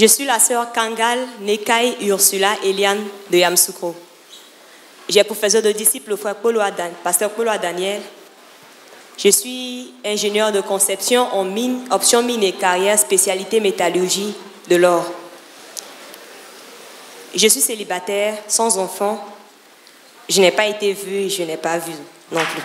Je suis la sœur Kangal Nekai Ursula Eliane de Yamoussoukro. J'ai pour professeur de disciple le frère pasteur Polo Daniel. Je suis ingénieur de conception en mine, option mine et carrière, spécialité métallurgie de l'or. Je suis célibataire, sans enfant. Je n'ai pas été vue et je n'ai pas vu non plus.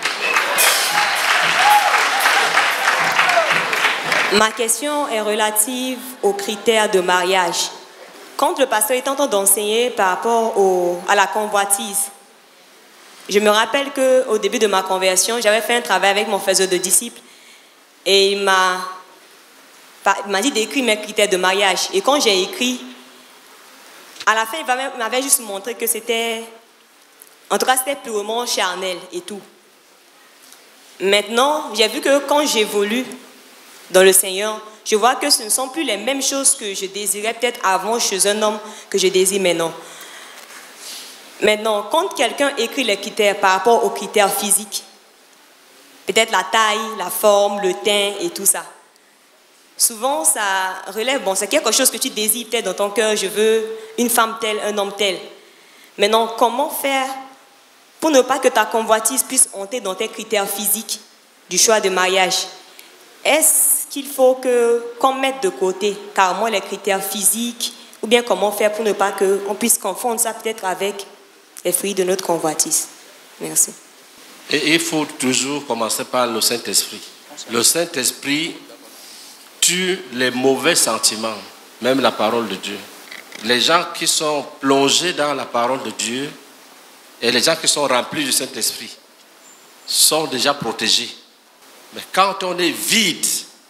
Ma question est relative aux critères de mariage. Quand le pasteur est en train d'enseigner par rapport à la convoitise, je me rappelle qu'au début de ma conversion, j'avais fait un travail avec mon faiseur de disciples et il m'a dit d'écrire mes critères de mariage. Et quand j'ai écrit, à la fin, il m'avait juste montré que c'était, en tout cas, c'était purement charnel et tout. Maintenant, j'ai vu que quand j'évolue dans le Seigneur, je vois que ce ne sont plus les mêmes choses que je désirais peut-être avant chez un homme que je désire maintenant. Maintenant, quand quelqu'un écrit les critères par rapport aux critères physiques, peut-être la taille, la forme, le teint et tout ça, souvent ça relève, bon, c'est quelque chose que tu désires peut-être dans ton cœur, je veux une femme telle, un homme tel. Maintenant, comment faire pour ne pas que ta convoitise puisse entrer dans tes critères physiques du choix de mariage? Est-ce qu'il faut qu'on mette de côté carrément les critères physiques ou bien comment faire pour ne pas qu'on puisse confondre ça peut-être avec les fruits de notre convoitise? Merci. Et il faut toujours commencer par le Saint-Esprit. Le Saint-Esprit tue les mauvais sentiments, même la parole de Dieu. Les gens qui sont plongés dans la parole de Dieu et les gens qui sont remplis du Saint-Esprit sont déjà protégés. Mais quand on est vide,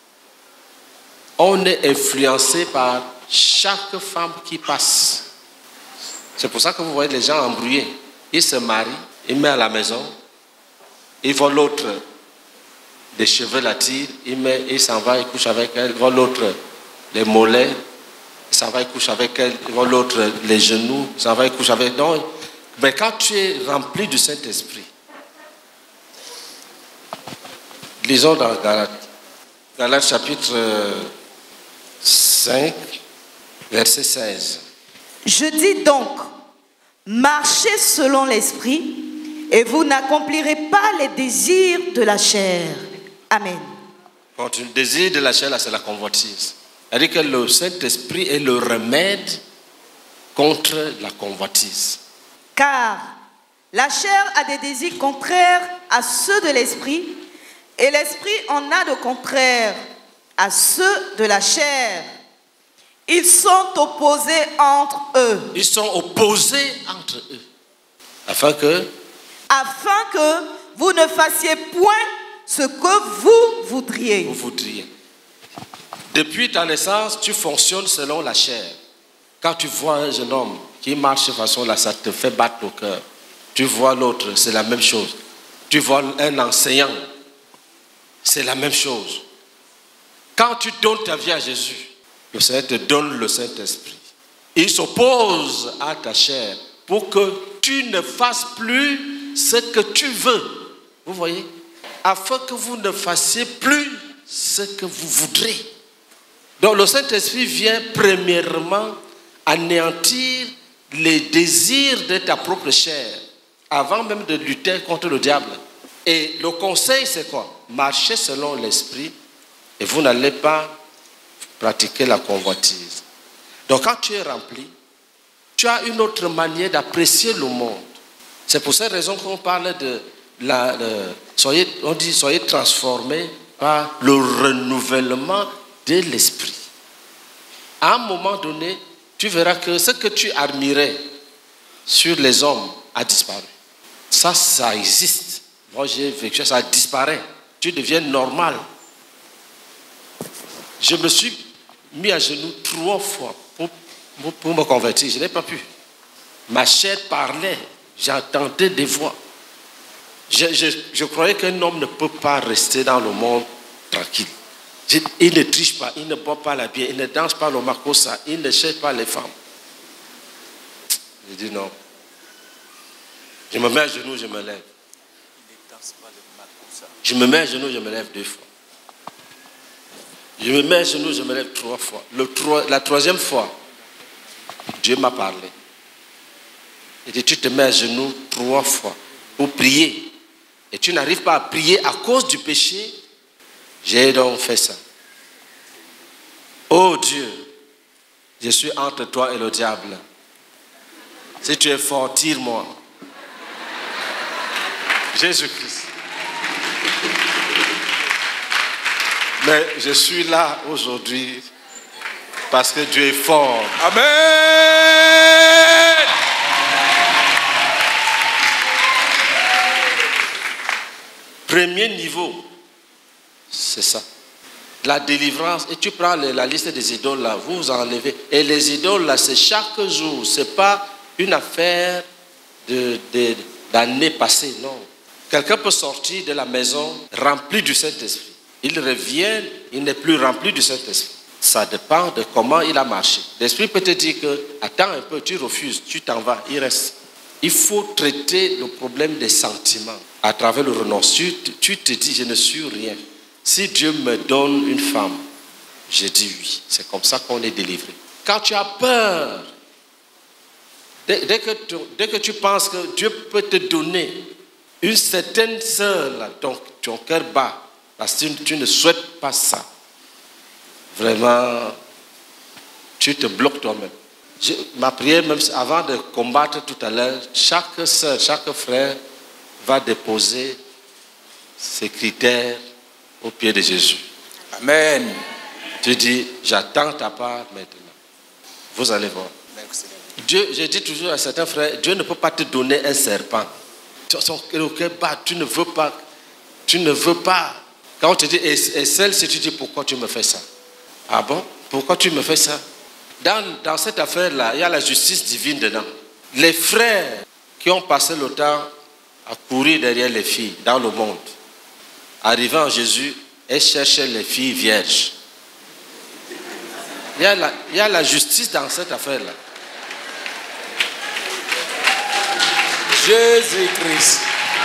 on est influencé par chaque femme qui passe. C'est pour ça que vous voyez les gens embrouillés. Ils se marient, ils mettent à la maison, ils voient l'autre des cheveux la tire, il s'en va, il couche avec elle, il voit l'autre les mollets, il s'en va, il couche avec elle, il voit l'autre les genoux, il s'en va, il couche avec elle. Non, mais quand tu es rempli du Saint-Esprit, lisons dans Galates chapitre 5, verset 16. Je dis donc, marchez selon l'esprit et vous n'accomplirez pas les désirs de la chair. Amen. Quand tu désires de la chair, là, c'est la convoitise. C'est-à-dire que le Saint-Esprit est le remède contre la convoitise. Car la chair a des désirs contraires à ceux de l'esprit et l'esprit en a de contraires à ceux de la chair. Ils sont opposés entre eux. Ils sont opposés entre eux. Afin que vous ne fassiez point ce que vous voudriez. Vous voudriez. Depuis ta naissance, tu fonctionnes selon la chair. Quand tu vois un jeune homme qui marche de façon là, ça te fait battre au cœur. Tu vois l'autre, c'est la même chose. Tu vois un enseignant, c'est la même chose. Quand tu donnes ta vie à Jésus, le Seigneur te donne le Saint-Esprit. Il s'oppose à ta chair pour que tu ne fasses plus ce que tu veux. Vous voyez? Afin que vous ne fassiez plus ce que vous voudrez. Donc le Saint-Esprit vient premièrement anéantir les désirs de ta propre chair avant même de lutter contre le diable. Et le conseil, c'est quoi? Marchez selon l'Esprit et vous n'allez pas pratiquer la convoitise. Donc quand tu es rempli, tu as une autre manière d'apprécier le monde. C'est pour cette raison qu'on parle de soyez transformés par le renouvellement de l'esprit. À un moment donné, tu verras que ce que tu admirais sur les hommes a disparu. Ça existe. Moi, j'ai vécu, ça disparaît. Tu deviens normal. Je me suis mis à genoux 3 fois pour me convertir. Je n'ai pas pu. Ma chair parlait. J'entendais des voix. Je croyais qu'un homme ne peut pas rester dans le monde tranquille. Il ne triche pas, il ne boit pas la bière, il ne danse pas le makossa, il ne cherche pas les femmes. Je dis non. Je me mets à genoux, je me lève. Je me mets à genoux, je me lève 2 fois. Je me mets à genoux, je me lève 3 fois. La 3e fois, Dieu m'a parlé. Il dit, tu te mets à genoux 3 fois pour prier. Et tu n'arrives pas à prier à cause du péché. J'ai donc fait ça. Oh Dieu, je suis entre toi et le diable. Si tu es fort, tire-moi. Jésus-Christ. Mais je suis là aujourd'hui parce que Dieu est fort. Amen. Premier niveau, c'est ça. La délivrance. Et tu prends la liste des idoles là, vous enlevez. Et les idoles là, c'est chaque jour. Ce n'est pas une affaire d'année passée, non. Quelqu'un peut sortir de la maison rempli du Saint-Esprit. Il revient, il n'est plus rempli du Saint-Esprit. Ça dépend de comment il a marché. L'Esprit peut te dire que, attends un peu, tu refuses, tu t'en vas, il reste. Il faut traiter le problème des sentiments à travers le renonce. Tu te dis, je ne suis rien. Si Dieu me donne une femme, je dis oui. C'est comme ça qu'on est délivré. Quand tu as peur, dès que tu penses que Dieu peut te donner une certaine sœur, là, ton cœur bat, parce que tu ne souhaites pas ça. Vraiment, tu te bloques toi-même. Ma prière, même avant de combattre tout à l'heure, chaque sœur, chaque frère va déposer ses critères au pied de Jésus. Amen. Tu dis, j'attends ta part maintenant. Vous allez voir. Dieu, je dis toujours à certains frères, Dieu ne peut pas te donner un serpent. Le cœur bat, tu ne veux pas. Tu ne veux pas. Quand on te dit, et celle-ci, tu dis, pourquoi tu me fais ça? Ah bon? Pourquoi tu me fais ça? Dans cette affaire-là, il y a la justice divine dedans. Les frères qui ont passé le temps à courir derrière les filles dans le monde, arrivant à Jésus, et cherchaient les filles vierges. Il y a la justice dans cette affaire-là. Jésus-Christ.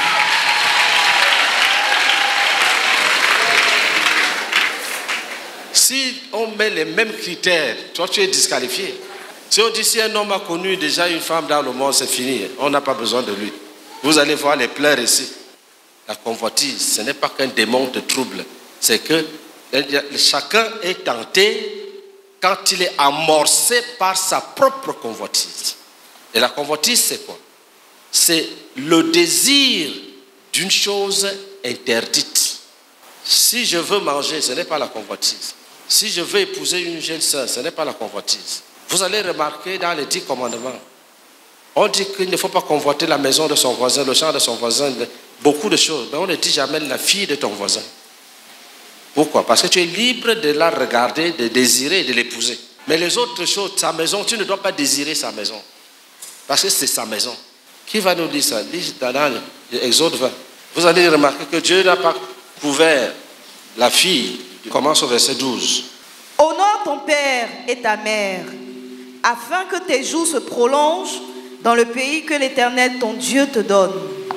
Si on met les mêmes critères, toi tu es disqualifié. Si on dit si un homme a connu déjà une femme dans le monde, c'est fini. On n'a pas besoin de lui. Vous allez voir les pleurs ici. La convoitise, ce n'est pas qu'un démon de trouble. C'est que chacun est tenté quand il est amorcé par sa propre convoitise. Et la convoitise, c'est quoi? C'est le désir d'une chose interdite. Si je veux manger, ce n'est pas la convoitise. Si je veux épouser une jeune sœur, ce n'est pas la convoitise. Vous allez remarquer dans les 10 commandements, on dit qu'il ne faut pas convoiter la maison de son voisin, le champ de son voisin, beaucoup de choses. Mais on ne dit jamais la fille de ton voisin. Pourquoi? Parce que tu es libre de la regarder, de désirer et de l'épouser. Mais les autres choses, sa maison, tu ne dois pas désirer sa maison. Parce que c'est sa maison. Qui va nous dire ça? Dis dans Exode 20. Vous allez remarquer que Dieu n'a pas couvert la fille. Il commence au verset 12. Honore ton père et ta mère, afin que tes jours se prolongent dans le pays que l'Éternel ton Dieu te donne.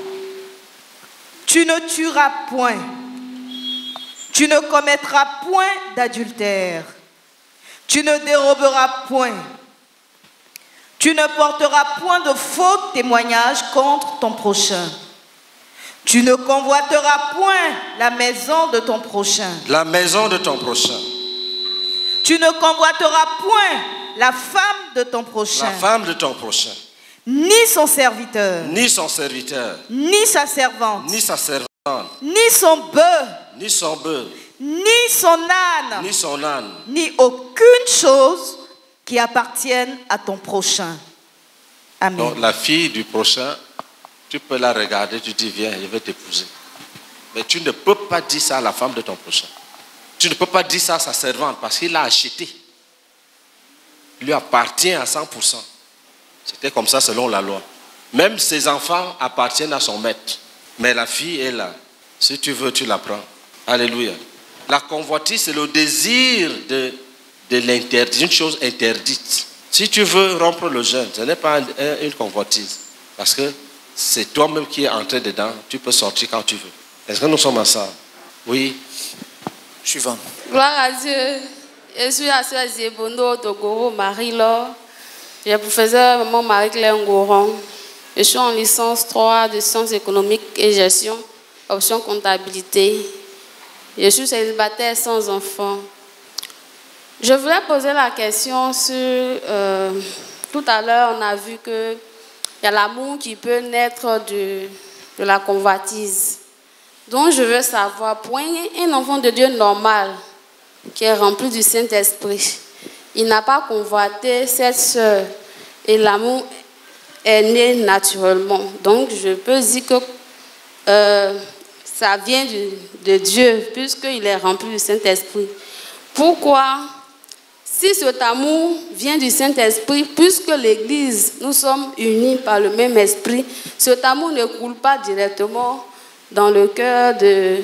Tu ne tueras point. Tu ne commettras point d'adultère. Tu ne déroberas point. Tu ne porteras point de faux témoignages contre ton prochain. Tu ne convoiteras point la maison de ton prochain. La maison de ton prochain. Tu ne convoiteras point la femme de ton prochain. La femme de ton prochain. Ni son serviteur. Ni son serviteur. Ni sa servante. Ni sa servante. Ni son bœuf. Ni son bœuf. Ni son âne. Ni son âne. Ni aucune chose qui appartienne à ton prochain. Amen. Donc la fille du prochain, tu peux la regarder, tu dis viens, je vais t'épouser. Mais tu ne peux pas dire ça à la femme de ton prochain. Tu ne peux pas dire ça à sa servante parce qu'il l'a acheté. Il lui appartient à 100%. C'était comme ça selon la loi. Même ses enfants appartiennent à son maître. Mais la fille est là. Si tu veux, tu la prends. Alléluia. La convoitise, c'est le désir de l'interdit, une chose interdite. Si tu veux rompre le jeûne, ce n'est pas une convoitise. Parce que c'est toi-même qui es entré dedans. Tu peux sortir quand tu veux. Est-ce que nous sommes ensemble? Oui. Suivant. Gloire à Dieu. Je suis la sœur Zébono Togoro Marie-Laure. Je suis professeure Maman Marie-Claire Ngoron. Je suis en licence 3 de sciences économiques et gestion, option comptabilité. Je suis célibataire sans enfant. Je voulais poser la question sur... tout à l'heure, on a vu qu'il y a l'amour qui peut naître de la convoitise. Donc, je veux savoir, pour un enfant de Dieu normal, qui est rempli du Saint-Esprit, il n'a pas convoité cette sœur et l'amour est né naturellement. Donc, je peux dire que ça vient de Dieu, puisqu'il est rempli du Saint-Esprit. Pourquoi, si cet amour vient du Saint-Esprit, puisque l'Église, nous sommes unis par le même esprit, cet amour ne coule pas directement dans le cœur de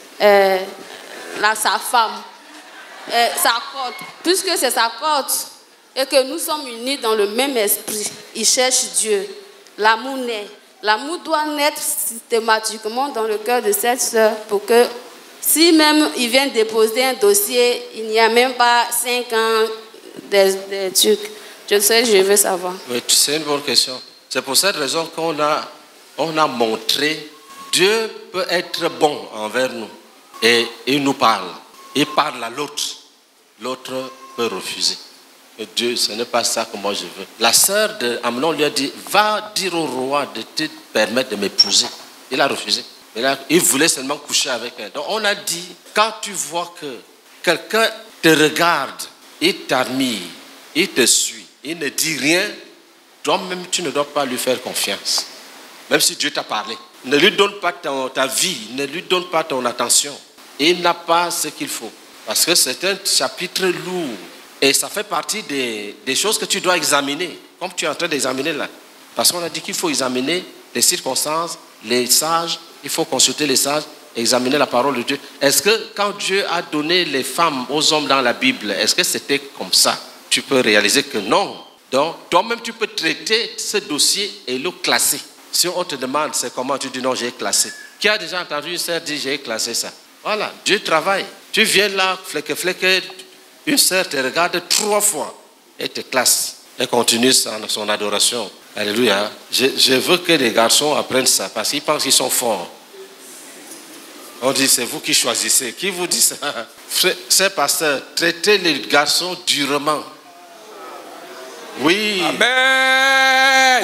sa femme, sa côte, puisque c'est sa côte et que nous sommes unis dans le même esprit. Il cherche Dieu. L'amour naît. L'amour doit naître systématiquement dans le cœur de cette sœur pour que, si même il vient déposer un dossier, il n'y a même pas 5 ans des trucs. Je veux savoir. Oui, c'est une bonne question. C'est pour cette raison qu'on a montré Dieu peut être bon envers nous et il nous parle. Il parle à l'autre. L'autre peut refuser. Et Dieu, ce n'est pas ça que moi je veux. La sœur d'Amnon lui a dit, va dire au roi de te permettre de m'épouser. Il a refusé. Il voulait seulement coucher avec elle. Donc on a dit, quand tu vois que quelqu'un te regarde, il t'admire, il te suit, il ne dit rien, toi-même tu ne dois pas lui faire confiance. Même si Dieu t'a parlé. Ne lui donne pas ta vie, ne lui donne pas ton attention. Il n'a pas ce qu'il faut. Parce que c'est un chapitre lourd. Et ça fait partie des choses que tu dois examiner. Comme tu es en train d'examiner là. Parce qu'on a dit qu'il faut examiner les circonstances, les sages. Il faut consulter les sages, examiner la parole de Dieu. Est-ce que quand Dieu a donné les femmes aux hommes dans la Bible, est-ce que c'était comme ça? Tu peux réaliser que non. Donc, toi-même, tu peux traiter ce dossier et le classer. Si on te demande c'est comment, tu dis non, j'ai classé. Qui a déjà entendu une sœur dire j'ai classé ça? Voilà, Dieu travaille. Tu viens là, fleque, une sœur te regarde 3 fois et te classe. Et continue son adoration. Alléluia. Je veux que les garçons apprennent ça parce qu'ils pensent qu'ils sont forts. On dit c'est vous qui choisissez. Qui vous dit ça? C'est pasteur, traitez les garçons durement. Oui. Amen.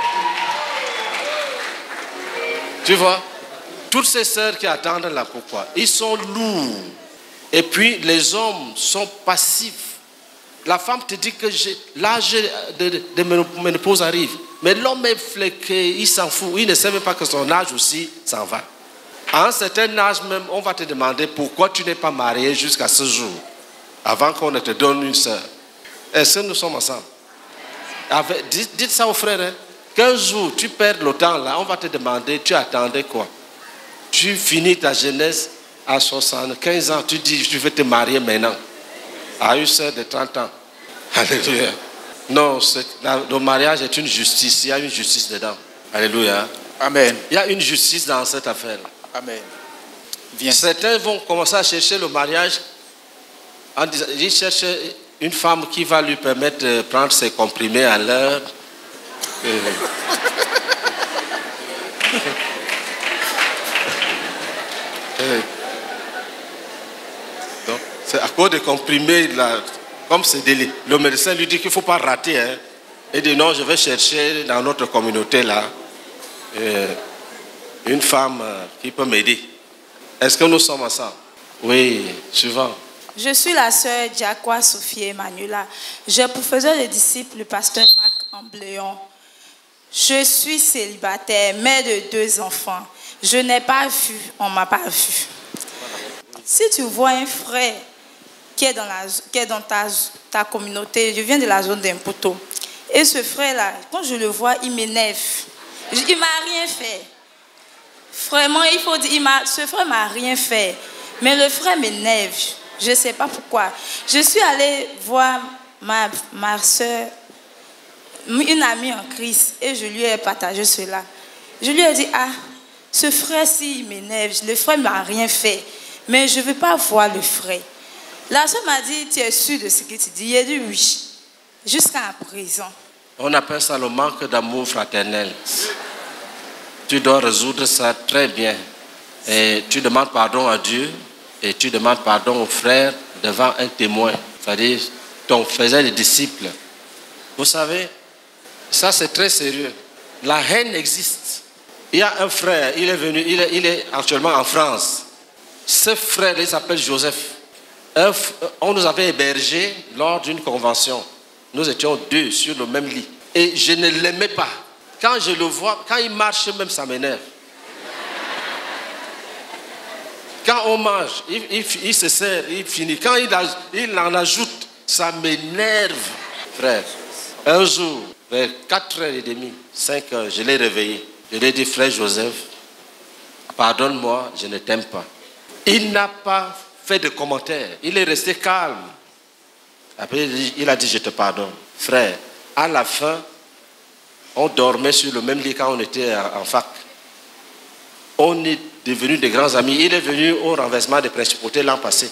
Tu vois, toutes ces sœurs qui attendent là, pourquoi? Ils sont lourds. Et puis, les hommes sont passifs. La femme te dit que l'âge de ménopause arrive. Mais l'homme est fléqué, il s'en fout. Il ne sait même pas que son âge aussi s'en va. À un certain âge même, on va te demander pourquoi tu n'es pas marié jusqu'à ce jour, avant qu'on ne te donne une sœur. Est-ce que nous sommes ensemble? Dites ça aux frères, hein. Qu'un jour, tu perds le temps là, on va te demander, tu attendais quoi? Tu finis ta jeunesse à 75 ans, tu dis, je vais te marier maintenant. À une sœur de 30 ans. Alléluia. Non, le mariage est une justice, il y a une justice dedans. Alléluia. Amen. Il y a une justice dans cette affaire. Amen. Viens. Certains vont commencer à chercher le mariage en disant, ils cherchent une femme qui va lui permettre de prendre ses comprimés à l'heure. Donc, c'est à cause des comprimés, là, comme c'est délit. Le médecin lui dit qu'il ne faut pas rater. Hein. Il dit non, je vais chercher dans notre communauté là une femme qui peut m'aider. Est-ce que nous sommes ensemble? Oui, suivant. Je suis la sœur Diakwa Sophie Emmanuela. Je professeur de disciple du pasteur Marc Ambléon. Je suis célibataire, mère de 2 enfants. Je n'ai pas vu, on ne m'a pas vu. Si tu vois un frère qui est dans ta communauté, je viens de la zone d'Impoto, et ce frère-là, quand je le vois, il m'énerve. Il ne m'a rien fait. Vraiment, il faut dire, ce frère ne m'a rien fait. Mais le frère m'énerve. Je ne sais pas pourquoi. Je suis allée voir ma soeur, une amie en Christ, et je lui ai partagé cela. Je lui ai dit, ce frère-ci, il m'énerve. Le frère ne m'a rien fait. mais je ne veux pas voir le frère. La soeur m'a dit, tu es sûr de ce que tu dis? Il a dit oui, jusqu'à présent. On appelle ça le manque d'amour fraternel. Tu dois résoudre ça très bien. Et tu demandes pardon à Dieu et tu demandes pardon au frère devant un témoin. C'est-à-dire, ton faisait des disciples. Vous savez, ça c'est très sérieux. La haine existe. Il y a un frère, il est venu, il est actuellement en France. Ce frère, il s'appelle Joseph. On nous avait hébergés lors d'une convention. Nous étions deux sur le même lit. Et je ne l'aimais pas. Quand je le vois, quand il marche même, ça m'énerve. Quand on mange, il se sert, il finit. Quand il en ajoute, ça m'énerve, frère. Un jour, vers 4h30, 5h, je l'ai réveillé. Je lui ai dit, frère Joseph, pardonne-moi, je ne t'aime pas. Il n'a pas fait de commentaires. Il est resté calme. Après, il a dit, je te pardonne. Frère, à la fin, on dormait sur le même lit quand on était en fac. On est devenus des grands amis. Il est venu au renversement des principautés l'an passé.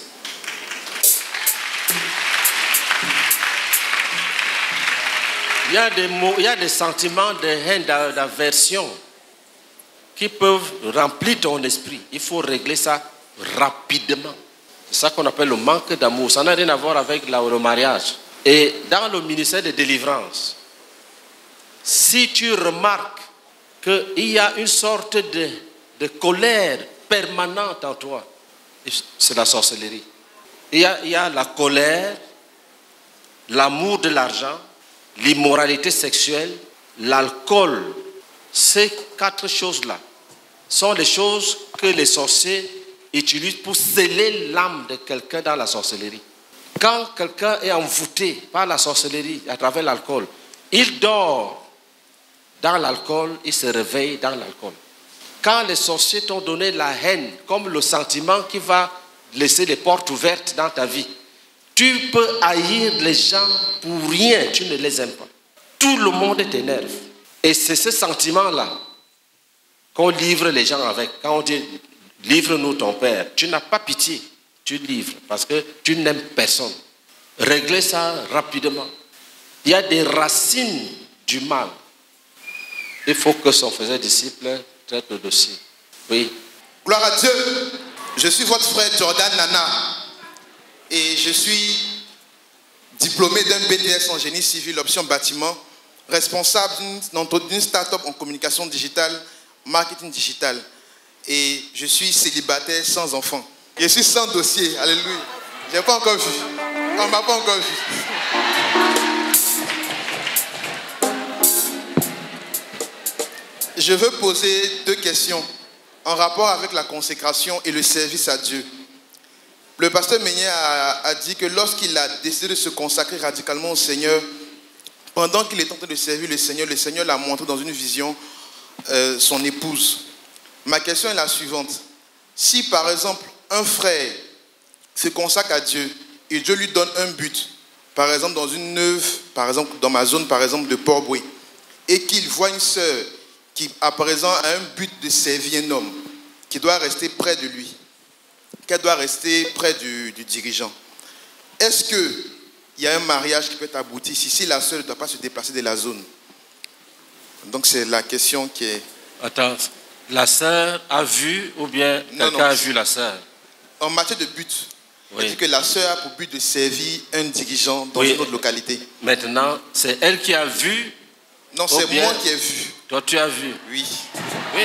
Il y a des sentiments de haine, d'aversion qui peuvent remplir ton esprit. Il faut régler ça rapidement. C'est ça qu'on appelle le manque d'amour. Ça n'a rien à voir avec le mariage. Et dans le ministère de délivrance, si tu remarques qu'il y a une sorte de colère permanente en toi, c'est la sorcellerie. Il y a la colère, l'amour de l'argent, l'immoralité sexuelle, l'alcool. Ces 4 choses-là sont les choses que les sorciers utilisent pour sceller l'âme de quelqu'un dans la sorcellerie. Quand quelqu'un est envoûté par la sorcellerie à travers l'alcool, il dort dans l'alcool, il se réveille dans l'alcool. Quand les sorciers t'ont donné la haine comme le sentiment qui va laisser les portes ouvertes dans ta vie, tu peux haïr les gens pour rien, tu ne les aimes pas. Tout le monde t'énerve. Et c'est ce sentiment-là qu'on livre les gens avec. Quand on dit « livre-nous ton père », tu n'as pas pitié, tu livres parce que tu n'aimes personne. Réglez ça rapidement. Il y a des racines du mal. Il faut que son faisait disciple traite le dossier. Oui. Gloire à Dieu. Je suis votre frère Jordan Nana et je suis diplômé d'un BTS en génie civil, option bâtiment, responsable d'une start-up en communication digitale, marketing digital. Et je suis célibataire sans enfant. Je suis sans dossier. Alléluia. Je n'ai pas encore vu. On ne m'a pas encore vu. Je veux poser 2 questions en rapport avec la consécration et le service à Dieu. Le pasteur Meunier a dit que lorsqu'il a décidé de se consacrer radicalement au Seigneur, pendant qu'il est en train de servir le Seigneur l'a montré dans une vision son épouse. Ma question est la suivante. Si par exemple un frère se consacre à Dieu et Dieu lui donne un but, par exemple dans une œuvre, par exemple dans ma zone par exemple de Port-Boué, et qu'il voit une sœur qui à présent a un but de servir un homme, qui doit rester près de lui, qu'elle doit rester près du dirigeant. Est-ce qu'il y a un mariage qui peut aboutir si la sœur ne doit pas se déplacer de la zone? Donc c'est la question qui est... Attends, la sœur a vu ou bien quelqu'un a vu la sœur? En matière de but, oui. On dit que la sœur a pour but de servir un dirigeant dans une autre localité. Maintenant, c'est elle qui a vu? Non, c'est moi qui ai vu. Toi, tu as vu? Oui. Oui.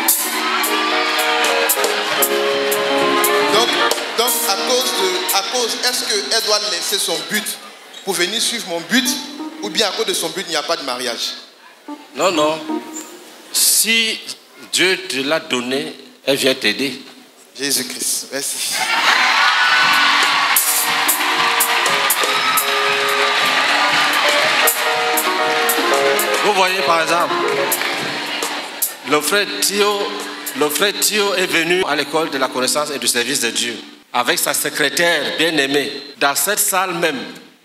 Donc à cause, est-ce qu'elle doit laisser son but pour venir suivre mon but, ou bien à cause de son but, il n'y a pas de mariage? Non, non. Si Dieu te l'a donné, elle vient t'aider. Jésus-Christ, merci. Vous voyez par exemple, le frère Thio est venu à l'école de la connaissance et du service de Dieu avec sa secrétaire bien-aimée. Dans cette salle même,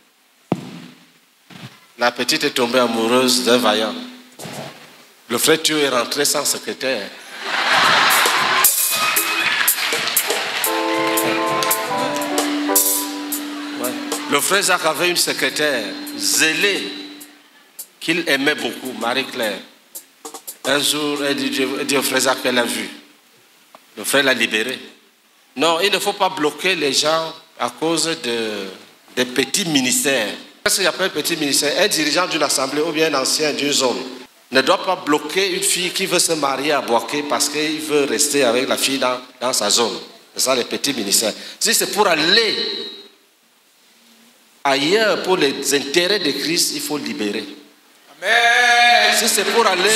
la petite est tombée amoureuse d'un vaillant. Le frère Thio est rentré sans secrétaire. Le frère Jacques avait une secrétaire zélée qu'il aimait beaucoup, Marie-Claire. Un jour, elle dit au frère Jacques qu'elle a vu. Le frère l'a libéré. Non, il ne faut pas bloquer les gens à cause des petits ministères. Qu'est-ce qu'il appelle petit ministère? Un dirigeant d'une assemblée ou bien un ancien d'une zone ne doit pas bloquer une fille qui veut se marier à Boaké parce qu'il veut rester avec la fille dans sa zone. C'est ça les petits ministères. Si c'est pour aller ailleurs pour les intérêts de Christ, il faut libérer. Amen. Si c'est pour aller...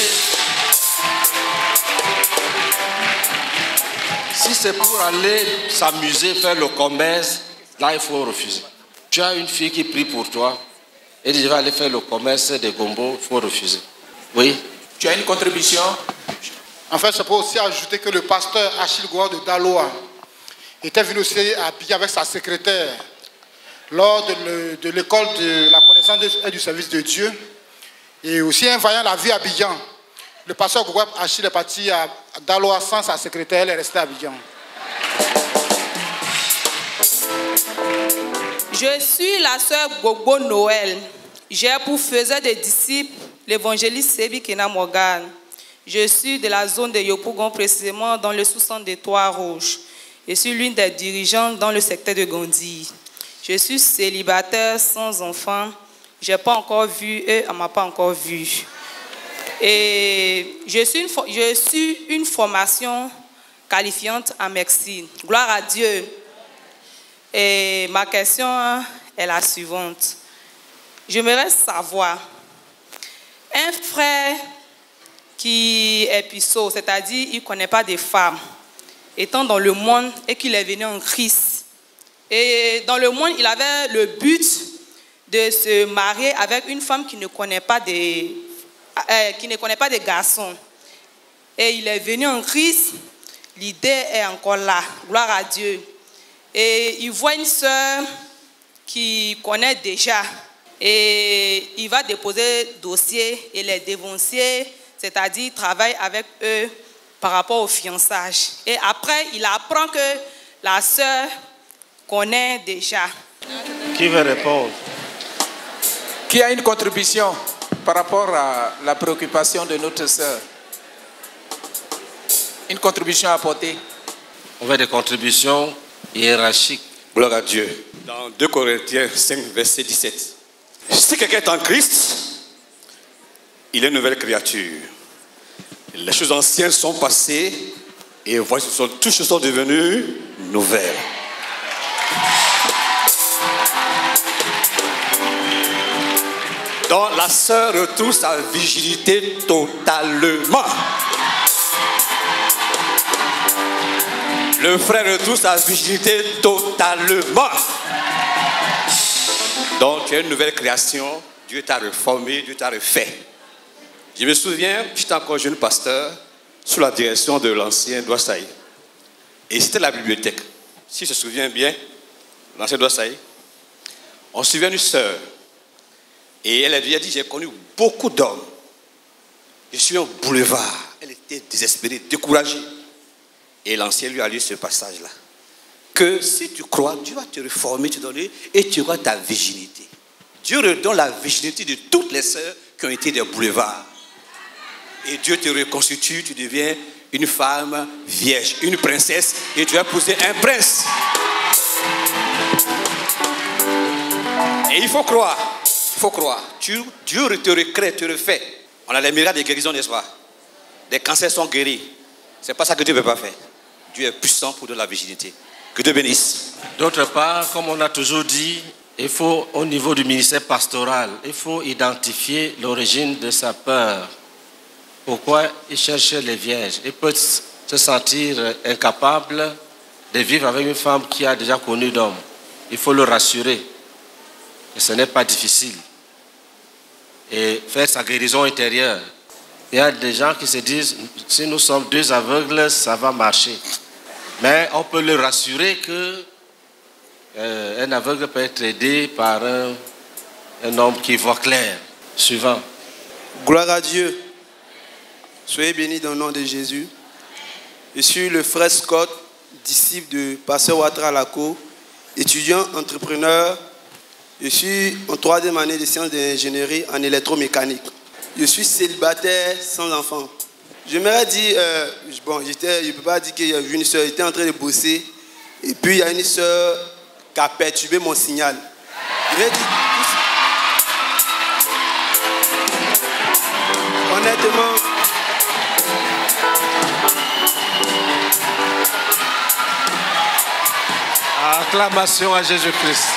Si c'est pour aller s'amuser, faire le commerce, là il faut refuser. Tu as une fille qui prie pour toi et dit je vais aller faire le commerce des gombos, il faut refuser. Oui. Tu as une contribution? En fait, je peux aussi ajouter que le pasteur Achille Gouard de Daloa était venu aussi habillé avec sa secrétaire lors de l'école de la connaissance et du service de Dieu. Et aussi en voyant la vie à Abidjan, le pasteur Gouard Achille est parti à Daloa sans sa secrétaire, elle est restée à Abidjan. Je suis la sœur Gogo Noël. J'ai pour faiseur des disciples l'évangéliste Sebi Kena Morgan. Je suis de la zone de Yopougon, précisément dans le sous-centre des Trois-Rouges. Je suis l'une des dirigeantes dans le secteur de Gondi. Je suis célibataire, sans enfant. Je n'ai pas encore vu et elle ne m'a pas encore vu. Et je suis une formation qualifiante en médecine. Gloire à Dieu. Et ma question est la suivante. J'aimerais savoir, un frère qui est puceau, c'est-à-dire il ne connaît pas des femmes, étant dans le monde et qu'il est venu en Christ. Et dans le monde, il avait le but de se marier avec une femme qui ne connaît pas des garçons. Et il est venu en Christ, l'idée est encore là, gloire à Dieu. Et il voit une sœur qui connaît déjà. Et il va déposer dossier et les dévanciers, c'est-à-dire travaille avec eux par rapport au fiançage. Et après, il apprend que la sœur connaît déjà. Qui veut répondre? Qui a une contribution par rapport à la préoccupation de notre sœur? Une contribution à apporter? On veut des contributions hiérarchiques. Gloire à Dieu. Dans 2 Corinthiens 5, verset 17. Si quelqu'un est en Christ, il est une nouvelle créature. Les choses anciennes sont passées et voici, toutes choses sont devenues nouvelles. Donc la sœur retrouve sa virginité totalement. Le frère retrouve sa virginité totalement. Donc tu es une nouvelle création. Dieu t'a reformé, Dieu t'a refait. Je me souviens, j'étais encore jeune pasteur sous la direction de l'ancien Douassaï. Et c'était la bibliothèque. Si je me souviens bien, l'ancien Douassaï, on suivait une sœur. Et elle a dit, j'ai connu beaucoup d'hommes. Je suis un boulevard. Elle était désespérée, découragée. Et l'ancien lui a lu ce passage-là. Que si tu crois, Dieu va te reformer, te donner, et tu auras ta virginité. Dieu redonne la virginité de toutes les sœurs qui ont été des boulevards. Et Dieu te reconstitue, tu deviens une femme vierge, une princesse, et tu vas épouser un prince. Et il faut croire. Il faut croire. Dieu te recrée, te refait. On a les miracles de guérison, n'est-ce pas? Les cancers sont guéris. C'est pas ça que Dieu ne peut pas faire. Dieu est puissant pour donner la virginité. Que Dieu bénisse. D'autre part, comme on a toujours dit, il faut, au niveau du ministère pastoral, il faut identifier l'origine de sa peur. Pourquoi il cherche les vierges? Il peut se sentir incapable de vivre avec une femme qui a déjà connu d'homme. Il faut le rassurer. Et ce n'est pas difficile. Et faire sa guérison intérieure. Il y a des gens qui se disent, si nous sommes deux aveugles, ça va marcher. Mais on peut le rassurer qu'un aveugle peut être aidé par un homme qui voit clair. Suivant. Gloire à Dieu. Soyez bénis dans le nom de Jésus. Je suis le frère Scott, disciple de Pasteur Ouattara Lako, étudiant, entrepreneur Je suis en 3e année de sciences d'ingénierie en électromécanique. Je suis célibataire sans enfant. J'aimerais dire, bon, je ne peux pas dire qu'il y a une soeur, j'étais en train de bosser, et puis il y a une soeur qui a perturbé mon signal. Je vais dire, honnêtement, acclamation à Jésus-Christ.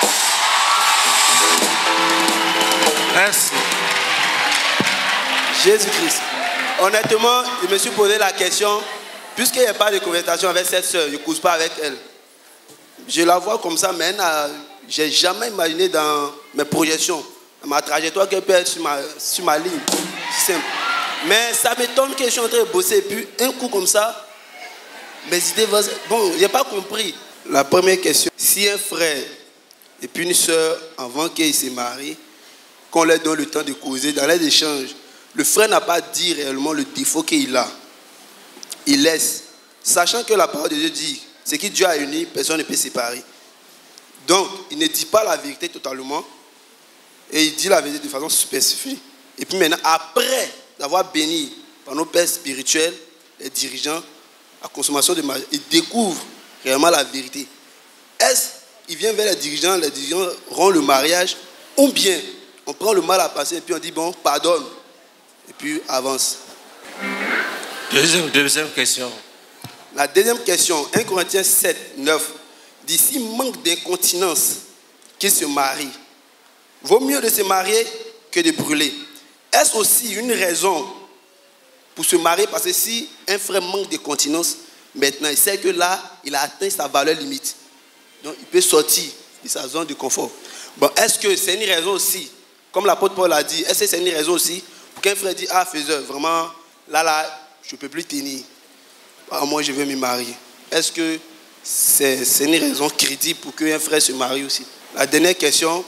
Merci. Jésus-Christ. Honnêtement, je me suis posé la question, puisqu'il n'y a pas de conversation avec cette soeur, je ne cause pas avec elle. Je la vois comme ça, mais je n'ai jamais imaginé dans mes projections, dans ma trajectoire qu'elle peut être sur ma ligne. C'est simple. Mais ça m'étonne que je suis en train de bosser, et puis un coup comme ça, mes idées vont... Bon, je n'ai pas compris. La première question, si un frère et puis une soeur, avant qu'ils se marient, qu'on leur donne le temps de causer, dans les échanges, le frère n'a pas dit réellement le défaut qu'il a. Il laisse. Sachant que la parole de Dieu dit, ce que Dieu a uni, personne ne peut séparer. Donc, il ne dit pas la vérité totalement, et il dit la vérité de façon spécifique. Et puis maintenant, après d'avoir béni par nos pères spirituels, les dirigeants, la consommation de mariage, il découvre réellement la vérité. Est-ce qu'il vient vers les dirigeants rendent le mariage, ou bien on prend le mal à passer et puis on dit bon, pardonne, et puis avance. Deuxième question. La deuxième question, 1 Corinthiens 7, 9, dit s'il manque d'incontinence qu'il se marie, vaut mieux de se marier que de brûler. Est-ce aussi une raison pour se marier? Parce que si un frère manque de continence, maintenant il sait que là, il a atteint sa valeur limite. Donc il peut sortir de sa zone de confort. Bon, est-ce que c'est une raison aussi, comme l'apôtre Paul a dit, est-ce que c'est une raison aussi pour qu'un frère dise, ah faiseur, vraiment, là, je ne peux plus tenir. Ah, moi, je veux me marier. Est-ce que c'est une raison crédible pour qu'un frère se marie aussi? La dernière question,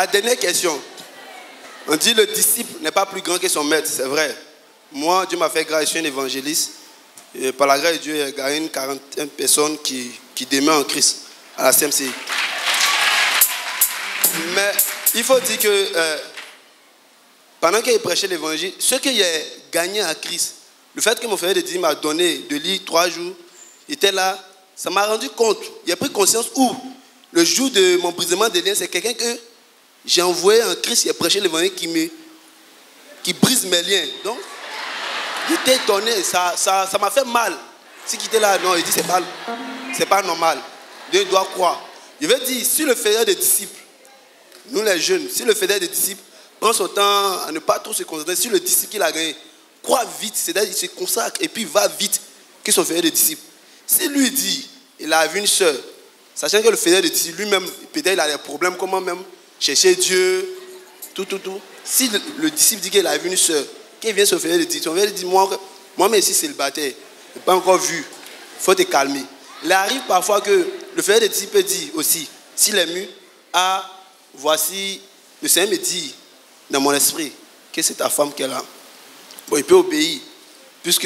on dit le disciple n'est pas plus grand que son maître, c'est vrai. Moi, Dieu m'a fait grâce, je suis un évangéliste. Et par la grâce de Dieu, il y a gagné une 41 personnes qui demeurent en Christ à la CMC. Mais il faut dire que pendant qu'il prêchait l'évangile, ce qu'il a gagné à Christ, le fait que mon frère de Dieu m'a donné de lire 3 jours, il était là, ça m'a rendu compte. Il a pris conscience où le jour de mon brisement de liens, c'est quelqu'un que j'ai envoyé en Christ, il a prêché l'évangile qui brise mes liens. Donc, j'étais étonné, ça m'a fait mal. Si qui était là, non, il dit c'est pas normal. Dieu doit croire. Je veux dire, si le fédère des disciples, nous les jeunes, si le fédère des disciples prend son temps à ne pas trop se concentrer, si le disciple qu'il a gagné croit vite, c'est-à-dire il se consacre et puis va vite, que son fédère des disciples. Si lui dit, il a vu une soeur, sachant que le fédère des disciples lui-même, peut-être il a des problèmes, comment même chercher Dieu, tout. Si le disciple dit qu'il a vu une soeur, qu'il vient se faire des disciples, son fédère dit, moi-même ici célibataire, je n'ai pas encore vu, il faut te calmer. Il arrive parfois que le fédère des disciples dit aussi, s'il est mu, voici, le Seigneur me dit dans mon esprit que c'est ta femme qu'elle a. Bon, il peut obéir, puisque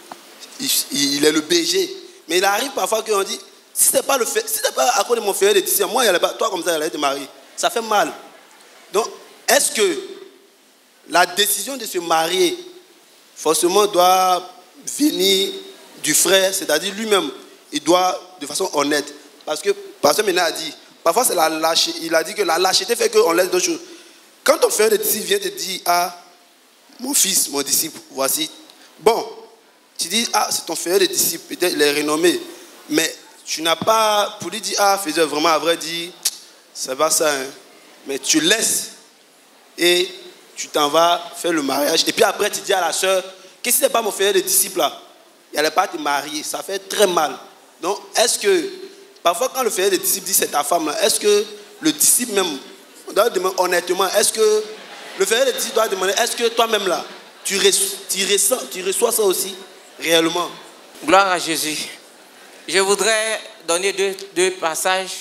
il est le BG. Mais il arrive parfois qu'on dit, si ce n'est pas à cause de mon frère de disciples, moi, toi comme ça, il allait te marier. Ça fait mal. Donc, est-ce que la décision de se marier, forcément, doit venir du frère, c'est-à-dire lui-même, il doit, de façon honnête. Parce que, Pasteur Ménard a dit, parfois c'est la lâcheté. Il a dit que la lâcheté fait qu'on laisse d'autres choses. Quand ton frère de disciple vient te dire, mon fils, mon disciple, voici. Bon, tu dis, c'est ton frère de disciple, peut-être il est renommé. Mais tu n'as pas, pour lui dire, faiseur, vraiment, à vrai dire, c'est pas ça. Hein. Mais tu laisses et tu t'en vas faire le mariage. Et puis après, tu dis à la soeur, que si ce n'est pas mon frère de disciple là, il n'allait pas te marier. Ça fait très mal. Donc, est-ce que, parfois quand le frère de disciple dit c'est ta femme là, est-ce que le disciple même, on doit demander honnêtement, est-ce que le frère de disciple doit demander, est-ce que toi-même là, tu reçois ça aussi, réellement? Gloire à Jésus. Je voudrais donner deux passages.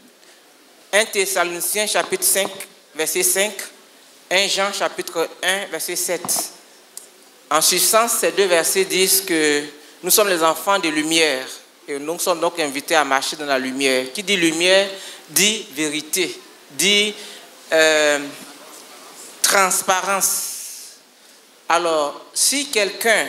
1 Thessaloniciens chapitre 5, verset 5. 1 Jean chapitre 1, verset 7. En substance, ces deux versets disent que nous sommes les enfants de lumière. Et nous sommes donc invités à marcher dans la lumière. Qui dit lumière, dit vérité, dit transparence. Alors, si quelqu'un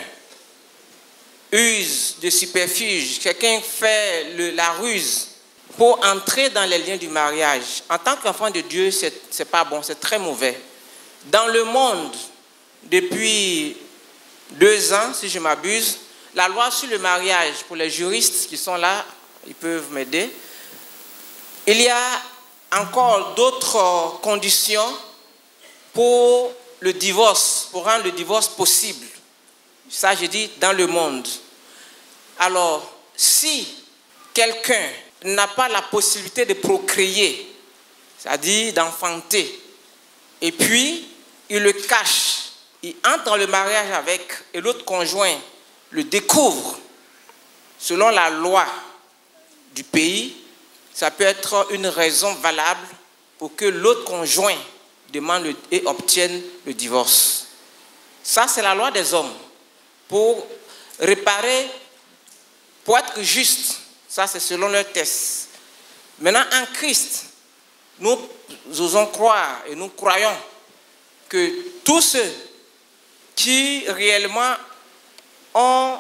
use de subterfuge, quelqu'un fait la ruse pour entrer dans les liens du mariage, en tant qu'enfant de Dieu, c'est pas bon, c'est très mauvais. Dans le monde, depuis 2 ans, si je m'abuse, la loi sur le mariage, pour les juristes qui sont là, ils peuvent m'aider, il y a encore d'autres conditions pour le divorce, pour rendre le divorce possible. Ça, je dis dans le monde. Alors, si quelqu'un n'a pas la possibilité de procréer, c'est-à-dire d'enfanter, et puis il le cache, il entre dans le mariage avec, et l'autre conjoint le découvre, selon la loi du pays, ça peut être une raison valable pour que l'autre conjoint demande et obtienne le divorce. Ça, c'est la loi des hommes. Pour réparer, pour être juste, ça c'est selon leur test. Maintenant, en Christ, nous osons croire et nous croyons que tous ceux qui réellement ont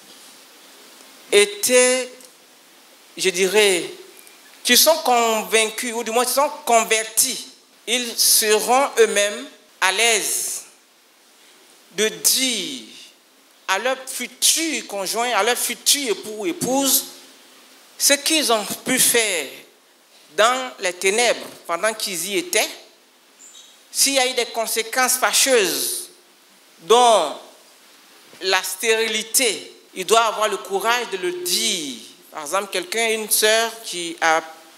été, je dirais, qui sont convaincus, ou du moins qui sont convertis, ils seront eux-mêmes à l'aise de dire à leur futur conjoint, à leur futur époux ou épouse, ce qu'ils ont pu faire dans les ténèbres pendant qu'ils y étaient, s'il y a eu des conséquences fâcheuses, dont la stérilité, il doit avoir le courage de le dire. Par exemple, quelqu'un, une sœur qui a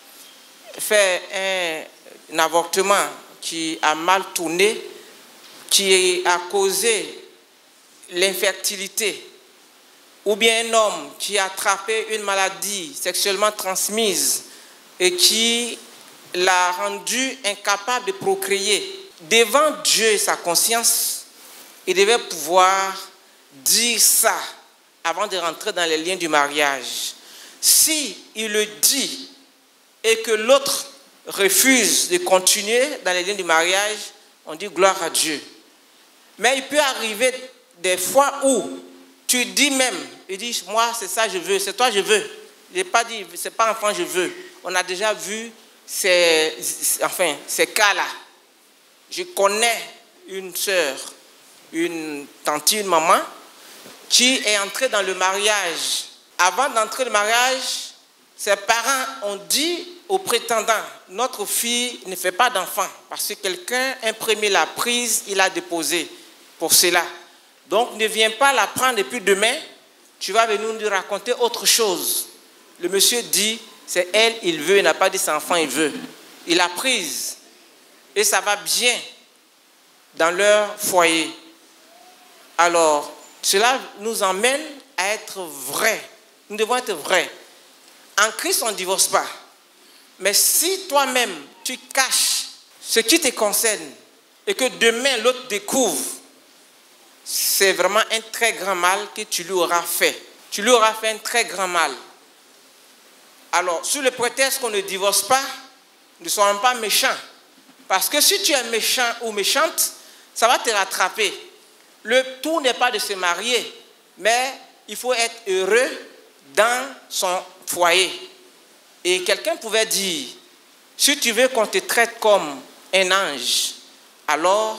fait un avortement, qui a mal tourné, qui a causé l'infertilité, ou bien un homme qui a attrapé une maladie sexuellement transmise et qui l'a rendu incapable de procréer. Devant Dieu et sa conscience, il devait pouvoir dire ça avant de rentrer dans les liens du mariage. Si il le dit et que l'autre refuse de continuer dans les liens du mariage, on dit gloire à Dieu. Mais il peut arriver des fois où tu dis même, il dit moi c'est ça je veux, c'est toi je veux. Je n'ai pas dit c'est pas enfant je veux. On a déjà vu ces cas-là. Je connais une sœur, une tante, une maman qui est entrée dans le mariage. Avant d'entrer dans le mariage, ses parents ont dit au prétendant, notre fille ne fait pas d'enfant parce que quelqu'un a imprimé la prise, il a déposé pour cela. Donc ne viens pas la prendre et puis demain, tu vas venir nous raconter autre chose. Le monsieur dit, c'est elle, il veut, il n'a pas dit c'est enfant, il veut. Il a prise. Et ça va bien dans leur foyer. Alors, cela nous emmène à être vrais. Nous devons être vrais. En Christ, on ne divorce pas. Mais si toi-même, tu caches ce qui te concerne et que demain, l'autre découvre, c'est vraiment un très grand mal que tu lui auras fait. Tu lui auras fait un très grand mal. Alors, sous le prétexte qu'on ne divorce pas, ne soyons pas méchants. Parce que si tu es méchant ou méchante, ça va te rattraper. Le tout n'est pas de se marier, mais il faut être heureux dans son foyer. Et quelqu'un pouvait dire, si tu veux qu'on te traite comme un ange, alors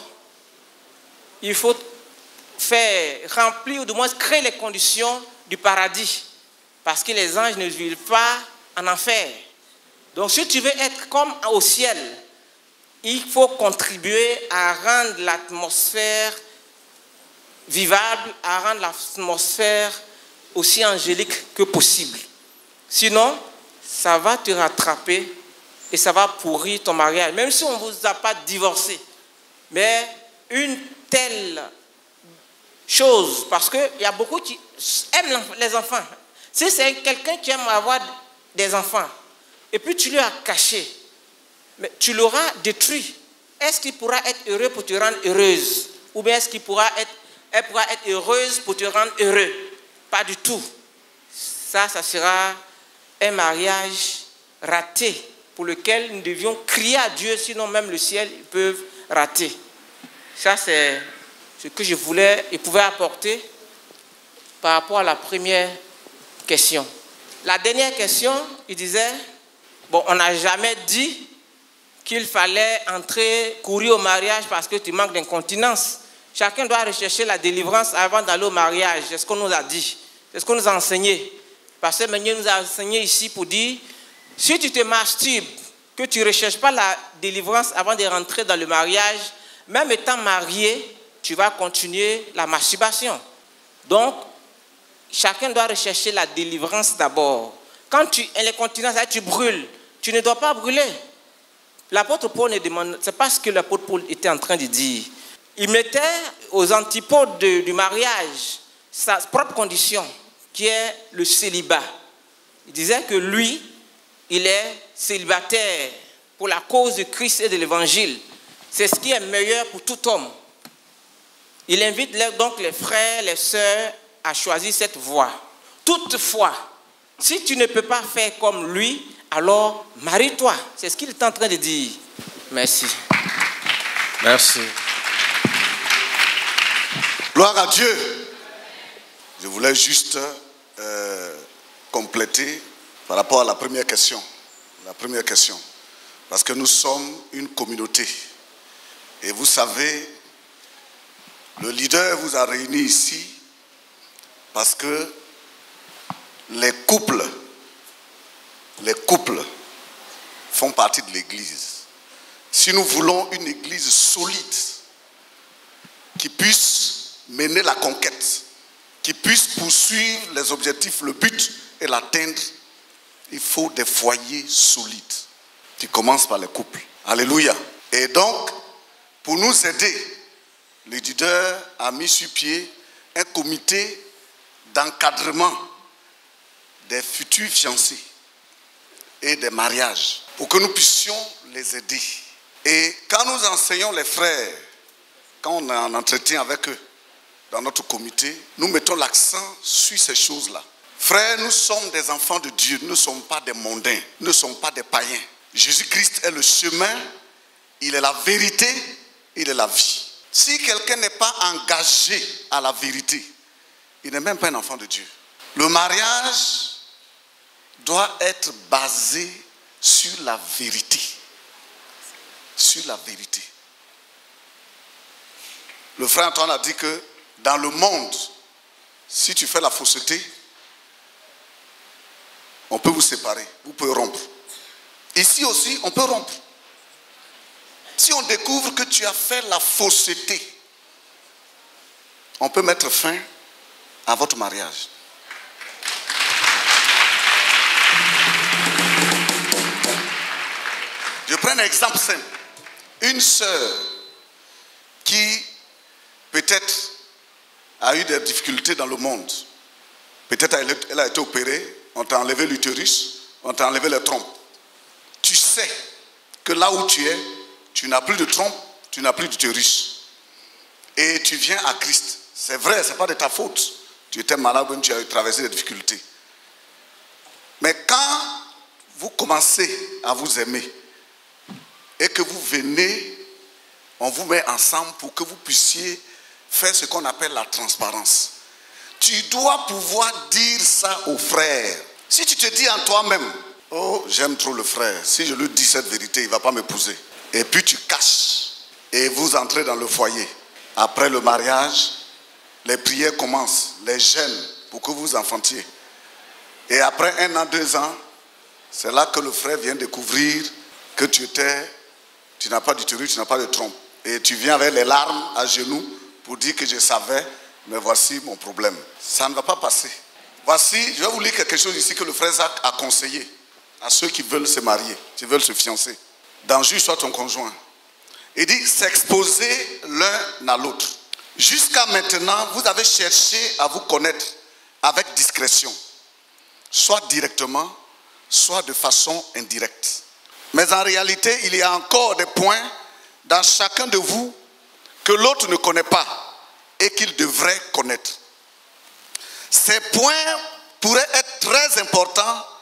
il faut remplir ou du moins créer les conditions du paradis. Parce que les anges ne vivent pas en enfer. Donc si tu veux être comme au ciel, il faut contribuer à rendre l'atmosphère vivable, à rendre l'atmosphère aussi angélique que possible. Sinon, ça va te rattraper et ça va pourrir ton mariage. Même si on ne vous a pas divorcé. Mais une telle chose, parce qu'il y a beaucoup qui aiment les enfants. Si c'est quelqu'un qui aime avoir des enfants, et puis tu lui as caché, mais tu l'auras détruit. Est-ce qu'il pourra être heureux pour te rendre heureuse? Ou bien est-ce qu'elle pourra être heureuse pour te rendre heureux? Pas du tout. Ça sera un mariage raté. pour lequel nous devions crier à Dieu, sinon même le ciel, ils peuvent rater. Ça, c'est ce que je voulais et pouvais apporter par rapport à la première question. La dernière question, il disait, bon, on n'a jamais dit qu'il fallait courir au mariage parce que tu manques d'incontinence. Chacun doit rechercher la délivrance avant d'aller au mariage. C'est ce qu'on nous a dit. C'est ce qu'on nous a enseigné. Pasteur Meunier nous a enseigné ici pour dire, si tu te masturbes, que tu ne recherches pas la délivrance avant de rentrer dans le mariage, même étant marié, tu vas continuer la masturbation. Donc, chacun doit rechercher la délivrance d'abord. Quand tu es l'incontinence, tu brûles. Tu ne dois pas brûler. L'apôtre Paul ne demande, c'est pas ce que l'apôtre Paul était en train de dire. Il mettait aux antipodes du mariage sa propre condition, qui est le célibat. Il disait que lui, il est célibataire pour la cause de Christ et de l'Évangile. C'est ce qui est meilleur pour tout homme. Il invite donc les frères, les sœurs à choisir cette voie. Toutefois, si tu ne peux pas faire comme lui, alors marie-toi. C'est ce qu'il est en train de dire. Merci. Merci. Gloire à Dieu. Je voulais juste compléter par rapport à la première question. Parce que nous sommes une communauté. Et vous savez, le leader vous a réunis ici parce que les couples font partie de l'Église. Si nous voulons une Église solide, qui puisse mener la conquête, qui puisse poursuivre les objectifs, le but et l'atteindre, il faut des foyers solides qui commencent par les couples. Alléluia. Et donc, pour nous aider, le leader a mis sur pied un comité d'encadrement des futurs fiancés et des mariages pour que nous puissions les aider. Et quand nous enseignons les frères, quand on a un entretien avec eux dans notre comité, nous mettons l'accent sur ces choses-là. Frères, nous sommes des enfants de Dieu, nous ne sommes pas des mondains, nous ne sommes pas des païens. Jésus-Christ est le chemin, il est la vérité, il est la vie. Si quelqu'un n'est pas engagé à la vérité, il n'est même pas un enfant de Dieu. Le mariage doit être basé sur la vérité. Sur la vérité. Le frère Antoine a dit que dans le monde, si tu fais la fausseté, on peut vous séparer, vous pouvez rompre. Ici aussi, on peut rompre. Si on découvre que tu as fait la fausseté, on peut mettre fin à votre mariage. Je prends un exemple simple. Une sœur qui peut-être a eu des difficultés dans le monde. Peut-être elle a été opérée, on t'a enlevé l'utérus, on t'a enlevé les trompes. Tu sais que là où tu es, tu n'as plus de trompe, tu n'as plus d'utérus. Et tu viens à Christ. C'est vrai, ce n'est pas de ta faute. Tu étais malade, tu as traversé des difficultés. Mais quand vous commencez à vous aimer et que vous venez, on vous met ensemble pour que vous puissiez faire ce qu'on appelle la transparence. Tu dois pouvoir dire ça aux frères. Si tu te dis en toi-même, oh, j'aime trop le frère, si je lui dis cette vérité, il ne va pas m'épouser. Et puis tu caches et vous entrez dans le foyer. Après le mariage, les prières commencent, les jeûnes pour que vous enfantiez. Et après 1 an, 2 ans, c'est là que le frère vient découvrir que tu n'as pas d'utérus, tu n'as pas de trompe. Et tu viens avec les larmes à genoux pour dire que je savais, mais voici mon problème. Ça ne va pas passer. Voici, je vais vous lire quelque chose ici que le frère Zach a conseillé à ceux qui veulent se marier, qui veulent se fiancer. Dans Juge soit ton conjoint. Il dit s'exposer l'un à l'autre. Jusqu'à maintenant, vous avez cherché à vous connaître avec discrétion, soit directement, soit de façon indirecte. Mais en réalité, il y a encore des points dans chacun de vous que l'autre ne connaît pas et qu'il devrait connaître. Ces points pourraient être très importants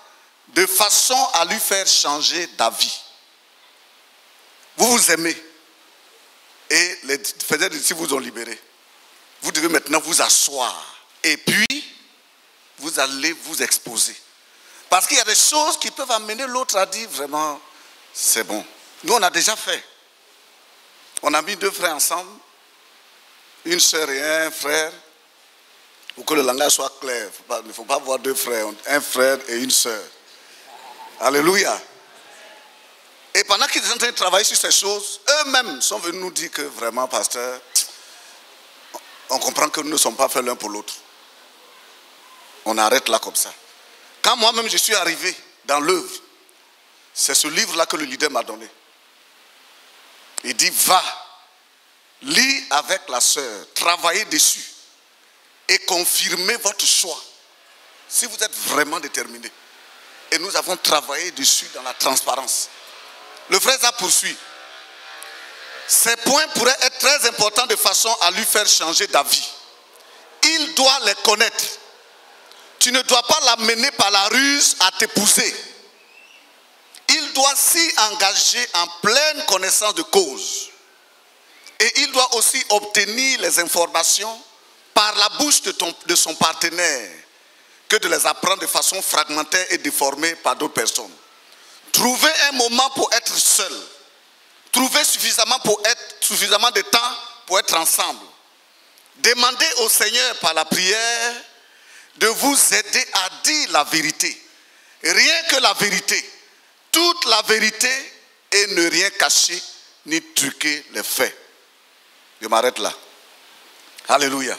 de façon à lui faire changer d'avis. Vous vous aimez et les faiseurs de disciples vous ont libéré. Vous devez maintenant vous asseoir et puis vous allez vous exposer. Parce qu'il y a des choses qui peuvent amener l'autre à dire vraiment, c'est bon. Nous, on a déjà fait. On a mis 2 frères ensemble, une sœur et un frère, pour que le langage soit clair. Il ne faut pas avoir 2 frères, un frère et une sœur. Alléluia. Et pendant qu'ils étaient en train de travailler sur ces choses, eux-mêmes sont venus nous dire que vraiment, pasteur, on comprend que nous ne sommes pas faits l'un pour l'autre. On arrête là comme ça. Quand moi-même je suis arrivé dans l'œuvre, c'est ce livre-là que le leader m'a donné. Il dit, va, lis avec la sœur, travaillez dessus et confirmez votre choix. Si vous êtes vraiment déterminé. Et nous avons travaillé dessus dans la transparence. Le frère Zah poursuit. Ces points pourraient être très importants de façon à lui faire changer d'avis. Il doit les connaître. Tu ne dois pas l'amener par la ruse à t'épouser. Il doit s'y engager en pleine connaissance de cause. Et il doit aussi obtenir les informations par la bouche de son partenaire que de les apprendre de façon fragmentaire et déformée par d'autres personnes. Trouvez un moment pour être seul. Trouvez suffisamment de temps pour être ensemble. Demandez au Seigneur par la prière de vous aider à dire la vérité. Rien que la vérité. Toute la vérité et ne rien cacher ni truquer les faits. Je m'arrête là. Alléluia.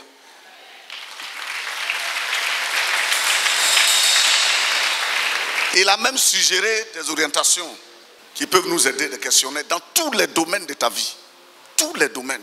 Il a même suggéré des orientations qui peuvent nous aider à questionner dans tous les domaines de ta vie. Tous les domaines.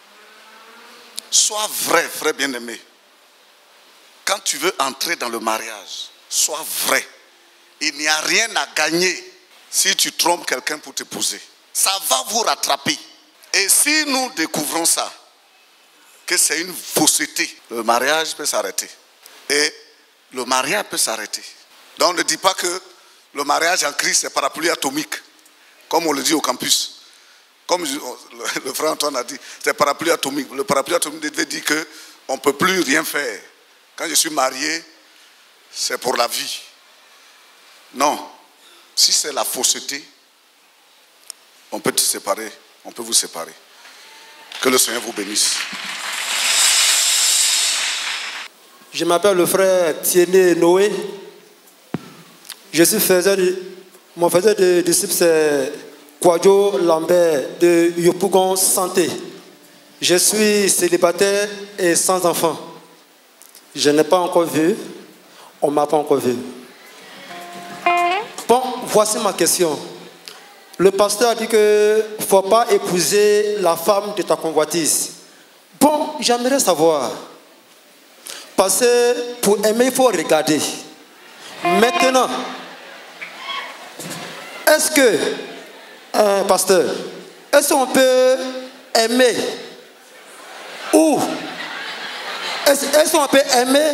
Sois vrai, frère bien-aimé. Quand tu veux entrer dans le mariage, sois vrai. Il n'y a rien à gagner si tu trompes quelqu'un pour t'épouser. Ça va vous rattraper. Et si nous découvrons ça, que c'est une fausseté, le mariage peut s'arrêter. Et le mariage peut s'arrêter. Donc ne dis pas que le mariage en Christ c'est parapluie atomique, comme on le dit au campus. Comme le frère Antoine a dit, c'est parapluie atomique. Le parapluie atomique veut dire qu'on ne peut plus rien faire. Quand je suis marié, c'est pour la vie. Non. Si c'est la fausseté, on peut te séparer, on peut vous séparer. Que le Seigneur vous bénisse. Je m'appelle le frère Thierry Noé. Je suis mon faiseur de disciple, c'est Kwadjo Lambert de Yopougon Santé. Je suis célibataire et sans enfant. Je n'ai pas encore vu, on ne m'a pas encore vu. Bon, voici ma question. Le pasteur a dit qu'il ne faut pas épouser la femme de ta convoitise. Bon, j'aimerais savoir. Parce que pour aimer, il faut regarder. Maintenant, est-ce que, pasteur, est-ce qu'on peut aimer ou est-ce qu'on peut aimer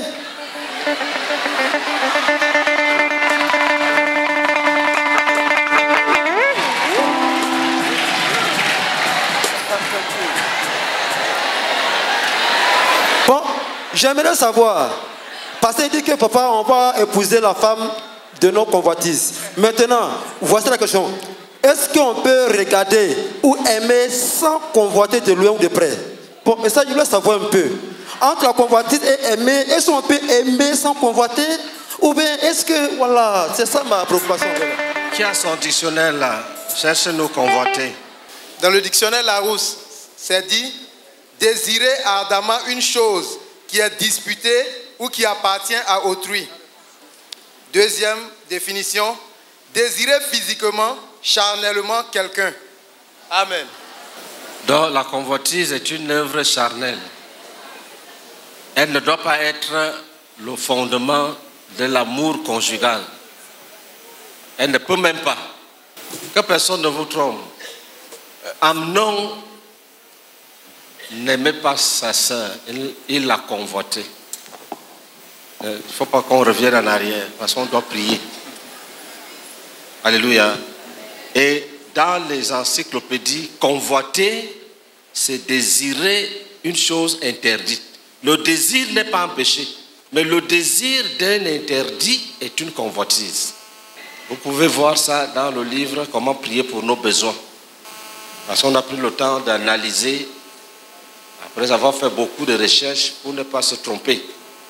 bon, j'aimerais savoir, parce qu'il dit que papa, on va épouser la femme de nos convoitises. Maintenant, voici la question. Est-ce qu'on peut regarder ou aimer sans convoiter de loin ou de près? Bon, mais ça, je voulais savoir un peu. Entre la convoitise et aimer, est-ce qu'on peut aimer sans convoiter? Ou bien est-ce que, voilà, c'est ça ma préoccupation. Qui a son dictionnaire là? Cherchez-nous convoiter. Dans le dictionnaire Larousse, c'est dit désirer ardemment une chose qui est disputée ou qui appartient à autrui. Deuxième définition, désirer physiquement, charnellement quelqu'un. Amen. Donc la convoitise est une œuvre charnelle. Elle ne doit pas être le fondement de l'amour conjugal. Elle ne peut même pas. Que personne ne vous trompe. Amnon n'aimait pas sa sœur, il l'a convoitée. Il ne faut pas qu'on revienne en arrière, parce qu'on doit prier. Alléluia. Et dans les encyclopédies, convoiter, c'est désirer une chose interdite. Le désir n'est pas un péché, mais le désir d'un interdit est une convoitise. Vous pouvez voir ça dans le livre « Comment prier pour nos besoins ». Parce qu'on a pris le temps d'analyser, après avoir fait beaucoup de recherches pour ne pas se tromper.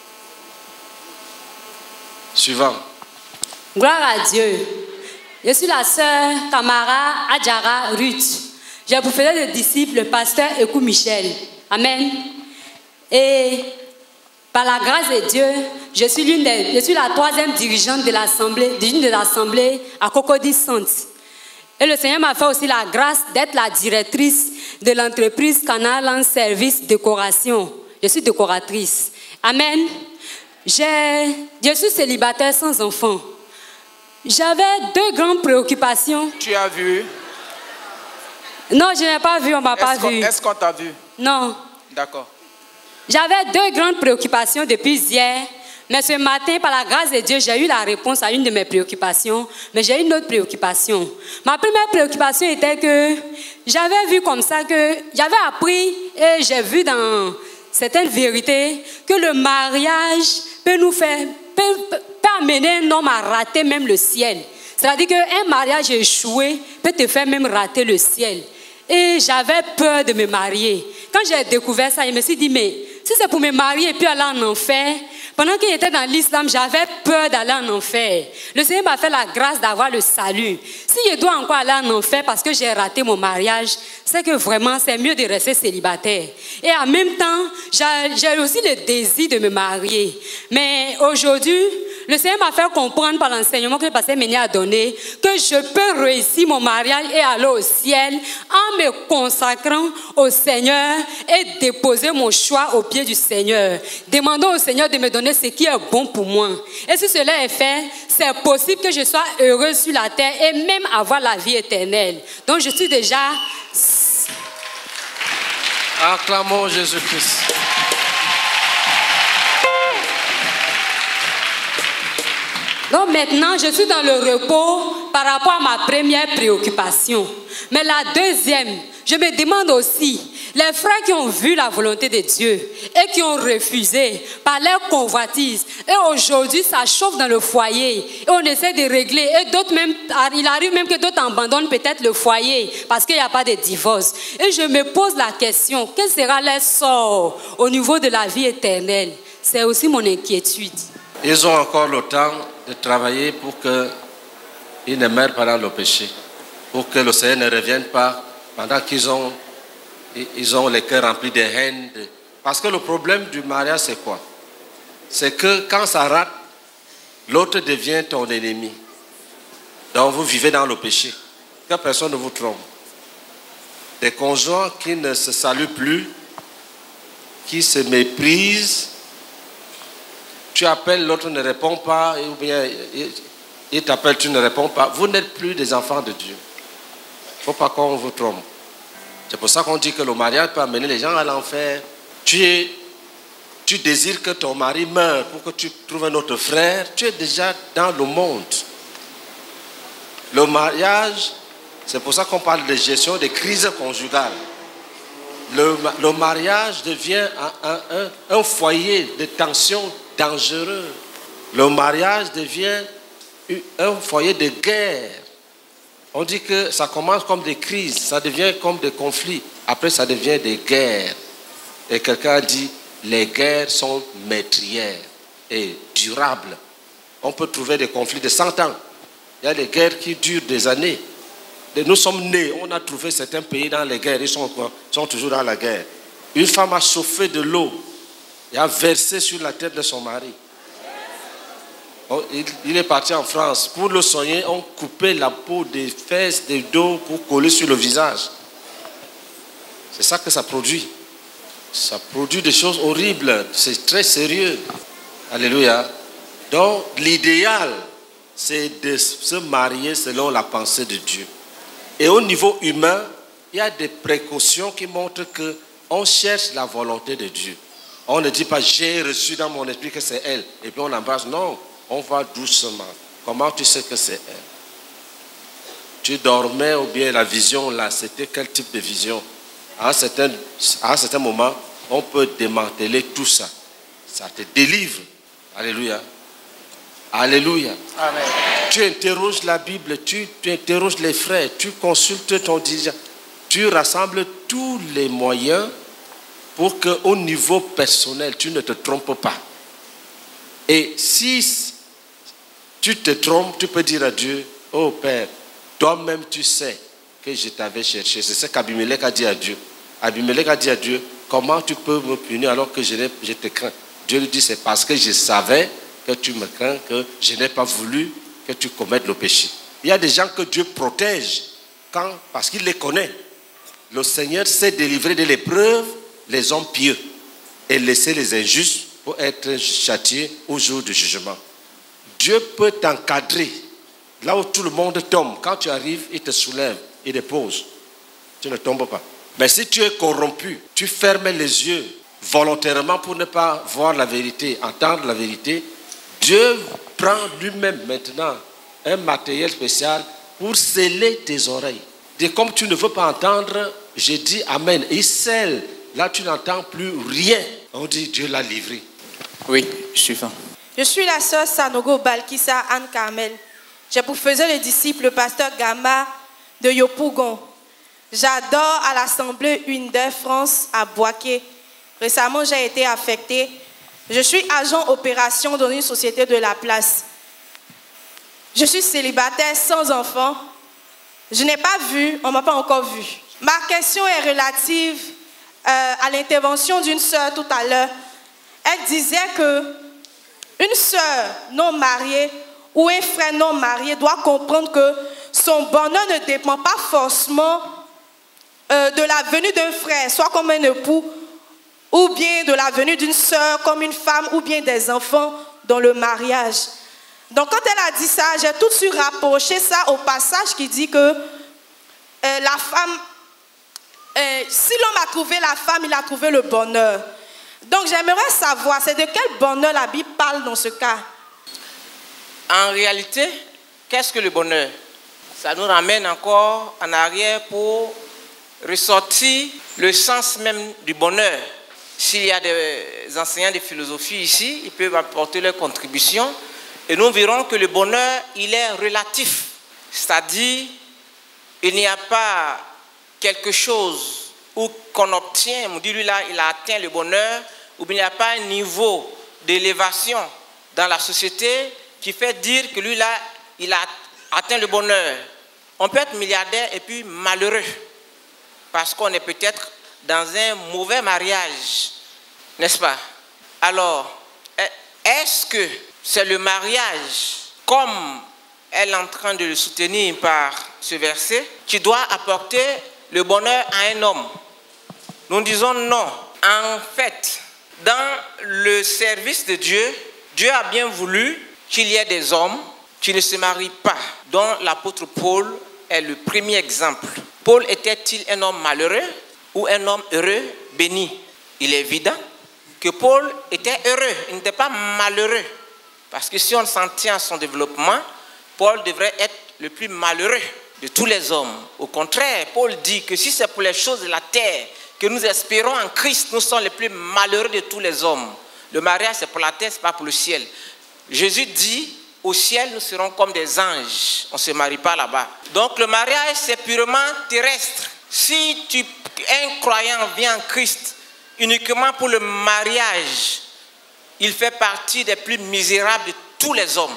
Suivant. Gloire à Dieu. Je suis la sœur Tamara Adjara Ruth. J'ai pour faire le disciple, le pasteur Ekou Michel. Amen. Et par la grâce de Dieu, je suis la troisième dirigeante de l'assemblée à Cocody-Centre. Et le Seigneur m'a fait aussi la grâce d'être la directrice de l'entreprise Canal en service décoration. Je suis décoratrice. Amen. Je suis célibataire sans enfant. J'avais deux grandes préoccupations. Tu as vu? Non, je n'ai pas vu, on ne m'a pas vu. Est-ce qu'on t'a vu? Non. D'accord. J'avais deux grandes préoccupations depuis hier. Mais ce matin, par la grâce de Dieu, j'ai eu la réponse à une de mes préoccupations. Mais j'ai une autre préoccupation. Ma première préoccupation était que j'avais vu comme ça que j'avais appris et j'ai vu dans certaines vérités que le mariage peut amener un homme à rater même le ciel. C'est-à-dire qu'un mariage échoué peut te faire même rater le ciel. Et j'avais peur de me marier. Quand j'ai découvert ça, je me suis dit, mais si c'est pour me marier et puis aller en enfer, pendant qu'il était dans l'islam, j'avais peur d'aller en enfer. Le Seigneur m'a fait la grâce d'avoir le salut. Si je dois encore aller en enfer parce que j'ai raté mon mariage, c'est que vraiment c'est mieux de rester célibataire. Et en même temps, j'ai aussi le désir de me marier. Mais aujourd'hui, le Seigneur m'a fait comprendre par l'enseignement que le pasteur Ménier a donné que je peux réussir mon mariage et aller au ciel en me consacrant au Seigneur et déposer mon choix aux pieds du Seigneur. Demandons au Seigneur de me donner ce qui est bon pour moi. Et si cela est fait, c'est possible que je sois heureux sur la terre et même avoir la vie éternelle. Donc je suis déjà... Acclamons Jésus-Christ. Donc maintenant, je suis dans le repos par rapport à ma première préoccupation. Mais la deuxième, je me demande aussi, les frères qui ont vu la volonté de Dieu et qui ont refusé par leur convoitise, et aujourd'hui ça chauffe dans le foyer, et on essaie de régler, et d'autres même, il arrive même que d'autres abandonnent peut-être le foyer parce qu'il n'y a pas de divorce. Et je me pose la question, quel sera leur sort au niveau de la vie éternelle? C'est aussi mon inquiétude. Ils ont encore le temps de travailler pour qu'ils ne meurent pas dans le péché, pour que le Seigneur ne revienne pas pendant qu'ils ont les cœurs remplis de haine. Parce que le problème du mariage, c'est quoi? C'est que quand ça rate, l'autre devient ton ennemi. Donc vous vivez dans le péché. Que personne ne vous trompe. Des conjoints qui ne se saluent plus, qui se méprisent. Tu appelles, l'autre ne répond pas, ou bien il t'appelle, tu ne réponds pas. Vous n'êtes plus des enfants de Dieu. Il ne faut pas qu'on vous trompe. C'est pour ça qu'on dit que le mariage peut amener les gens à l'enfer. Tu désires que ton mari meure pour que tu trouves un autre frère. Tu es déjà dans le monde. Le mariage, c'est pour ça qu'on parle de gestion des crises conjugales. Le mariage devient un foyer de tension dangereux. Le mariage devient un foyer de guerre. On dit que ça commence comme des crises, ça devient comme des conflits. Après, ça devient des guerres. Et quelqu'un a dit, les guerres sont meurtrières et durables. On peut trouver des conflits de 100 ans. Il y a des guerres qui durent des années. Nous sommes nés, on a trouvé certains pays dans les guerres, ils sont toujours dans la guerre. Une femme a chauffé de l'eau et a versé sur la tête de son mari. Il est parti en France. Pour le soigner, on coupait la peau des fesses, des dos pour coller sur le visage. C'est ça que ça produit. Ça produit des choses horribles. C'est très sérieux. Alléluia. Donc, l'idéal, c'est de se marier selon la pensée de Dieu. Et au niveau humain, il y a des précautions qui montrent qu'on cherche la volonté de Dieu. On ne dit pas, j'ai reçu dans mon esprit que c'est elle. Et puis on embrasse. Non. On va doucement. Comment tu sais que c'est elle? Tu dormais ou bien la vision là, c'était quel type de vision? À un certain moment, on peut démanteler tout ça. Ça te délivre. Alléluia. Alléluia. Amen. Tu interroges la Bible, tu interroges les frères, tu consultes ton dirigeant. Tu rassembles tous les moyens pour qu'au niveau personnel, tu ne te trompes pas. Et si tu te trompes, tu peux dire à Dieu, oh Père, toi-même tu sais que je t'avais cherché. C'est ce qu'Abimelech a dit à Dieu. Abimelech a dit à Dieu, comment tu peux me punir alors que je te crains? Dieu lui dit, c'est parce que je savais que tu me crains, que je n'ai pas voulu que tu commettes le péché. Il y a des gens que Dieu protège parce qu'il les connaît. Le Seigneur sait délivrer de l'épreuve les hommes pieux et laisser les injustes pour être châtiés au jour du jugement. Dieu peut t'encadrer. Là où tout le monde tombe, quand tu arrives, il te soulève, il dépose. Tu ne tombes pas. Mais si tu es corrompu, tu fermes les yeux volontairement pour ne pas voir la vérité, entendre la vérité, Dieu prend lui-même maintenant un matériel spécial pour sceller tes oreilles. Et comme tu ne veux pas entendre, je dis Amen. Il scelle. Là, tu n'entends plus rien. On dit Dieu l'a livré. Oui, suivant. Je suis la sœur Sanogo Balkissa Anne Carmel. J'ai pour faisais le disciple le pasteur Gama de Yopougon. J'adore à l'Assemblée UNDER France à Boaké. Récemment, j'ai été affectée. Je suis agent opération dans une société de la place. Je suis célibataire sans enfant. Je n'ai pas vu, on ne m'a pas encore vu. Ma question est relative à l'intervention d'une sœur tout à l'heure. Elle disait que une sœur non mariée ou un frère non marié doit comprendre que son bonheur ne dépend pas forcément de la venue d'un frère, soit comme un époux, ou bien de la venue d'une sœur comme une femme, ou bien des enfants dans le mariage. Donc quand elle a dit ça, j'ai tout de suite rapproché ça au passage qui dit que la femme, si l'homme a trouvé la femme, il a trouvé le bonheur. Donc j'aimerais savoir, c'est de quel bonheur la Bible parle dans ce cas? En réalité, qu'est-ce que le bonheur? Ça nous ramène encore en arrière pour ressortir le sens même du bonheur. S'il y a des enseignants de philosophie ici, ils peuvent apporter leur contribution et nous verrons que le bonheur, il est relatif. C'est-à-dire, il n'y a pas quelque chose qu'on obtient, on dit lui là, il a atteint le bonheur, ou bien il n'y a pas un niveau d'élévation dans la société qui fait dire que lui là, il a atteint le bonheur. On peut être milliardaire et puis malheureux, parce qu'on est peut-être dans un mauvais mariage, n'est-ce pas? Alors, est-ce que c'est le mariage, comme elle est en train de le soutenir par ce verset, qui doit apporter le bonheur à un homme? Nous disons non. En fait, dans le service de Dieu, Dieu a bien voulu qu'il y ait des hommes qui ne se marient pas, dont l'apôtre Paul est le premier exemple. Paul était-il un homme malheureux ou un homme heureux, béni? Il est évident que Paul était heureux, il n'était pas malheureux. Parce que si on s'en tient à son développement, Paul devrait être le plus malheureux de tous les hommes. Au contraire, Paul dit que si c'est pour les choses de la terre que nous espérons en Christ, nous sommes les plus malheureux de tous les hommes. Le mariage, c'est pour la terre, ce n'est pas pour le ciel. Jésus dit, au ciel, nous serons comme des anges. On ne se marie pas là-bas. Donc le mariage, c'est purement terrestre. Si un croyant vient en Christ uniquement pour le mariage, il fait partie des plus misérables de tous les hommes.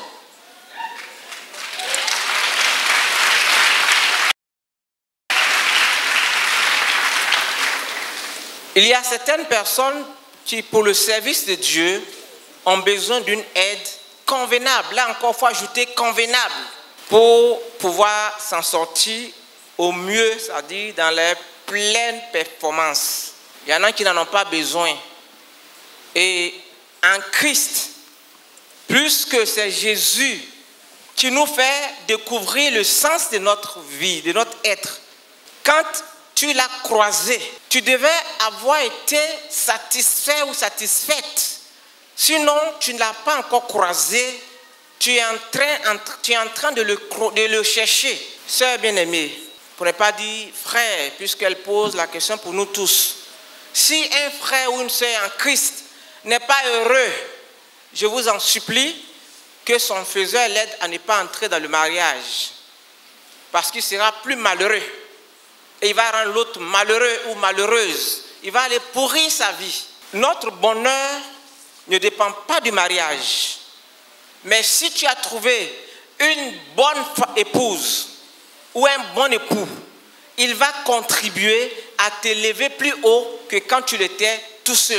Il y a certaines personnes qui, pour le service de Dieu, ont besoin d'une aide convenable. Là encore, il faut ajouter convenable pour pouvoir s'en sortir au mieux, c'est-à-dire dans les pleines performances. Il y en a qui n'en ont pas besoin. Et en Christ, plus que c'est Jésus qui nous fait découvrir le sens de notre vie, de notre être. Quand tu l'as croisé, tu devais avoir été satisfait ou satisfaite. Sinon, tu ne l'as pas encore croisé, tu es en train de le chercher. Sœur bien-aimée, pour ne pas dire frère, puisqu'elle pose la question pour nous tous. Si un frère ou une sœur en Christ n'est pas heureux, je vous en supplie que son faiseur l'aide à ne pas entrer dans le mariage. Parce qu'il sera plus malheureux. Et il va rendre l'autre malheureux ou malheureuse. Il va aller pourrir sa vie. Notre bonheur ne dépend pas du mariage. Mais si tu as trouvé une bonne épouse ou un bon époux, il va contribuer à t'élever plus haut que quand tu l'étais tout seul.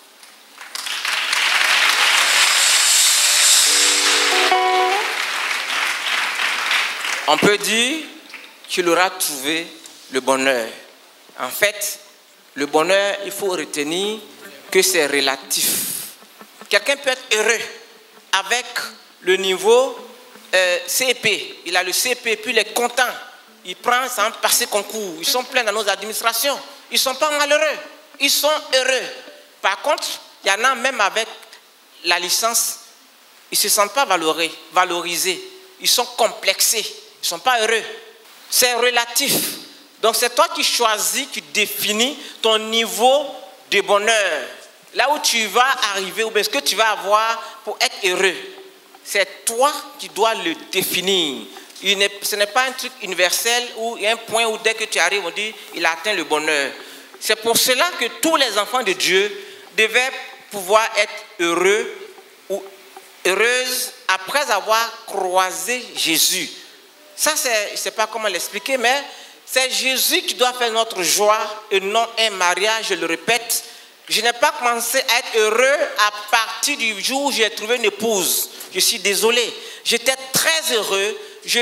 On peut dire qu'il aura trouvé le bonheur. En fait, le bonheur, il faut retenir que c'est relatif. Quelqu'un peut être heureux avec le niveau CP. Il a le CP, puis il est content. Il prend, ça va passer concours. Ils sont pleins dans nos administrations. Ils ne sont pas malheureux. Ils sont heureux. Par contre, il y en a même avec la licence, ils ne se sentent pas valorisés. Ils sont complexés. Ils ne sont pas heureux. C'est relatif. Donc c'est toi qui choisis, qui définis ton niveau de bonheur. Là où tu vas arriver, ou bien ce que tu vas avoir pour être heureux. C'est toi qui dois le définir. Ce n'est pas un truc universel où il y a un point où dès que tu arrives, on dit il a atteint le bonheur. C'est pour cela que tous les enfants de Dieu devaient pouvoir être heureux ou heureuses après avoir croisé Jésus. Ça, je ne sais pas comment l'expliquer, mais c'est Jésus qui doit faire notre joie et non un mariage, je le répète. Je n'ai pas commencé à être heureux à partir du jour où j'ai trouvé une épouse. Je suis désolé. J'étais très heureux.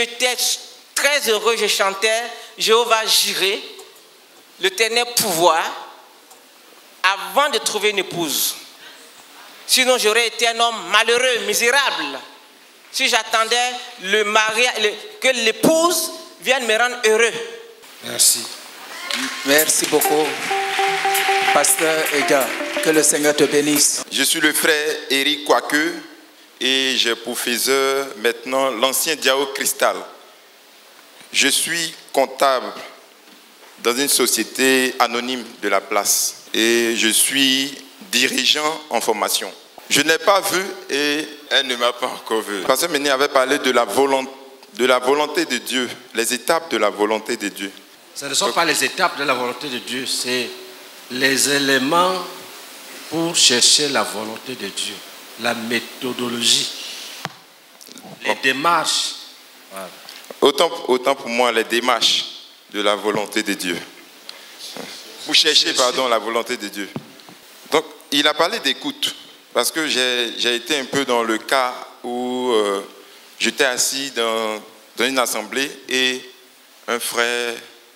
Je chantais Jéhovah Jireh, l'Éternel pouvoir, avant de trouver une épouse. Sinon, j'aurais été un homme malheureux, misérable. Si j'attendais le mariage, que l'épouse vienne me rendre heureux. Merci. Merci beaucoup. Pasteur Ega, que le Seigneur te bénisse. Je suis le frère Eric Kwake et j'ai pour faiseur maintenant l'ancien Diao Cristal. Je suis comptable dans une société anonyme de la place et je suis dirigeant en formation. Je n'ai pas vu et elle ne m'a pas encore vu. Pasteur Méné avait parlé de la volonté de Dieu, les étapes de la volonté de Dieu. Ce ne sont pas les étapes de la volonté de Dieu, c'est les éléments pour chercher la volonté de Dieu, la méthodologie, les démarches. Voilà. Autant pour moi les démarches de la volonté de Dieu. Pour chercher, la volonté de Dieu. Donc, il a parlé d'écoute, parce que j'ai été un peu dans le cas où j'étais assis dans une assemblée et un frère,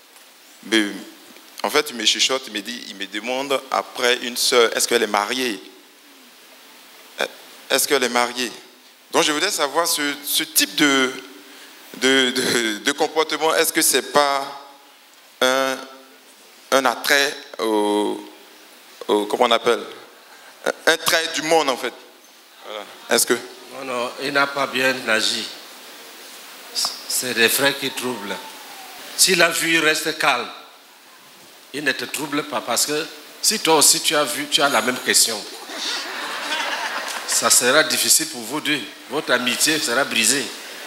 en fait, il me chuchote, il me demande après une sœur, est-ce qu'elle est mariée? Est-ce qu'elle est mariée? Donc, je voudrais savoir ce type de comportement, est-ce que ce n'est pas un attrait comment on appelle, un trait du monde en fait. Voilà. Est-ce que... Non, il n'a pas bien agi. C'est des frères qui troublent. Si la vue reste calme, il ne te trouble pas parce que si toi aussi tu as vu, tu as la même question. Ça sera difficile pour vous deux. Votre amitié sera brisée.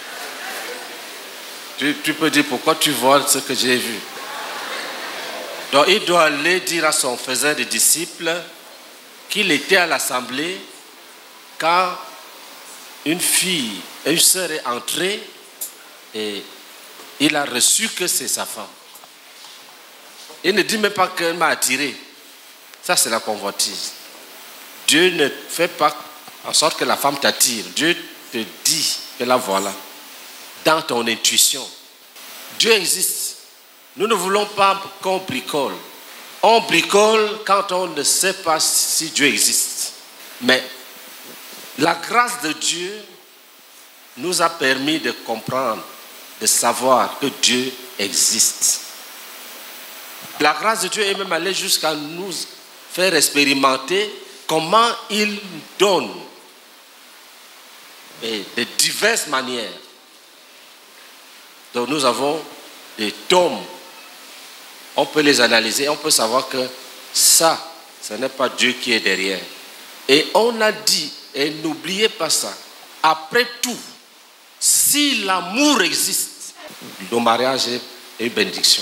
Tu peux dire pourquoi tu vois ce que j'ai vu. Donc il doit aller dire à son faiseur de disciples qu'il était à l'assemblée quand une fille, une sœur est entrée et il a reçu que c'est sa femme. Il ne dit même pas qu'elle m'a attiré. Ça c'est la convoitise. Dieu ne fait pas en sorte que la femme t'attire. Dieu te dit que la voilà. Dans ton intuition. Dieu existe. Nous ne voulons pas qu'on bricole. On bricole quand on ne sait pas si Dieu existe. Mais la grâce de Dieu nous a permis de comprendre, de savoir que Dieu existe. La grâce de Dieu est même allée jusqu'à nous faire expérimenter comment il donne et de diverses manières Donc nous avons des tomes. On peut les analyser, on peut savoir que ça, ce n'est pas Dieu qui est derrière. Et on a dit, et n'oubliez pas ça, après tout, si l'amour existe, le mariage est une bénédiction.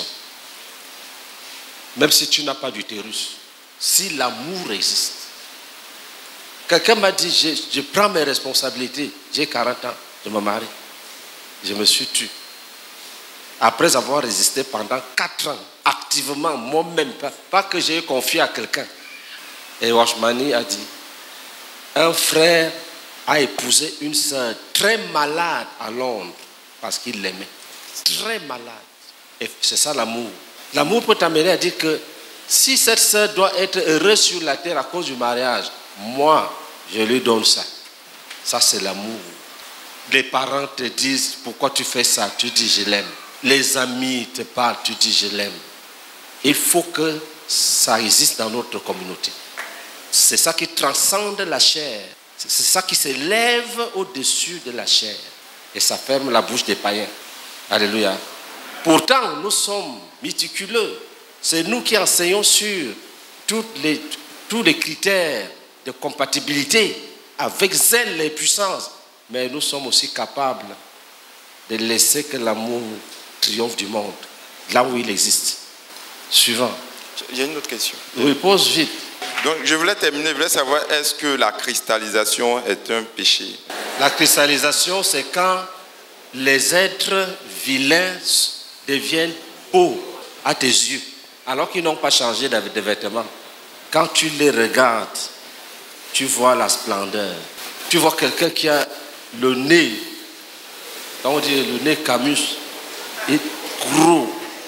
Même si tu n'as pas d'utérus, si l'amour existe. Quelqu'un m'a dit, je prends mes responsabilités, j'ai 40 ans, je me marie. Je me suis tué. Après avoir résisté pendant 4 ans, activement, moi-même, pas que j'ai confié à quelqu'un. Et Washmani a dit, un frère a épousé une sœur très malade à Londres parce qu'il l'aimait. Très malade. Et c'est ça l'amour. L'amour peut t'amener à dire que si cette sœur doit être heureuse sur la terre à cause du mariage, moi, je lui donne ça. Ça, c'est l'amour. Les parents te disent, pourquoi tu fais ça? Tu dis, je l'aime. Les amis te parlent, tu dis, je l'aime. Il faut que ça existe dans notre communauté. C'est ça qui transcende la chair. C'est ça qui s'élève au-dessus de la chair. Et ça ferme la bouche des païens. Alléluia. Pourtant, nous sommes méticuleux. C'est nous qui enseignons sur tous les critères de compatibilité avec zèle et puissance. Mais nous sommes aussi capables de laisser que l'amour triomphe du monde, là où il existe. Suivant. Il y a une autre question. Oui, pose vite. Donc, je voulais terminer, je voulais savoir, est-ce que la cristallisation est un péché? La cristallisation, c'est quand les êtres vilains deviennent beaux à tes yeux, alors qu'ils n'ont pas changé de vêtements. Quand tu les regardes, tu vois la splendeur. Tu vois quelqu'un qui a le nez, quand on dit le nez Camus, est gros.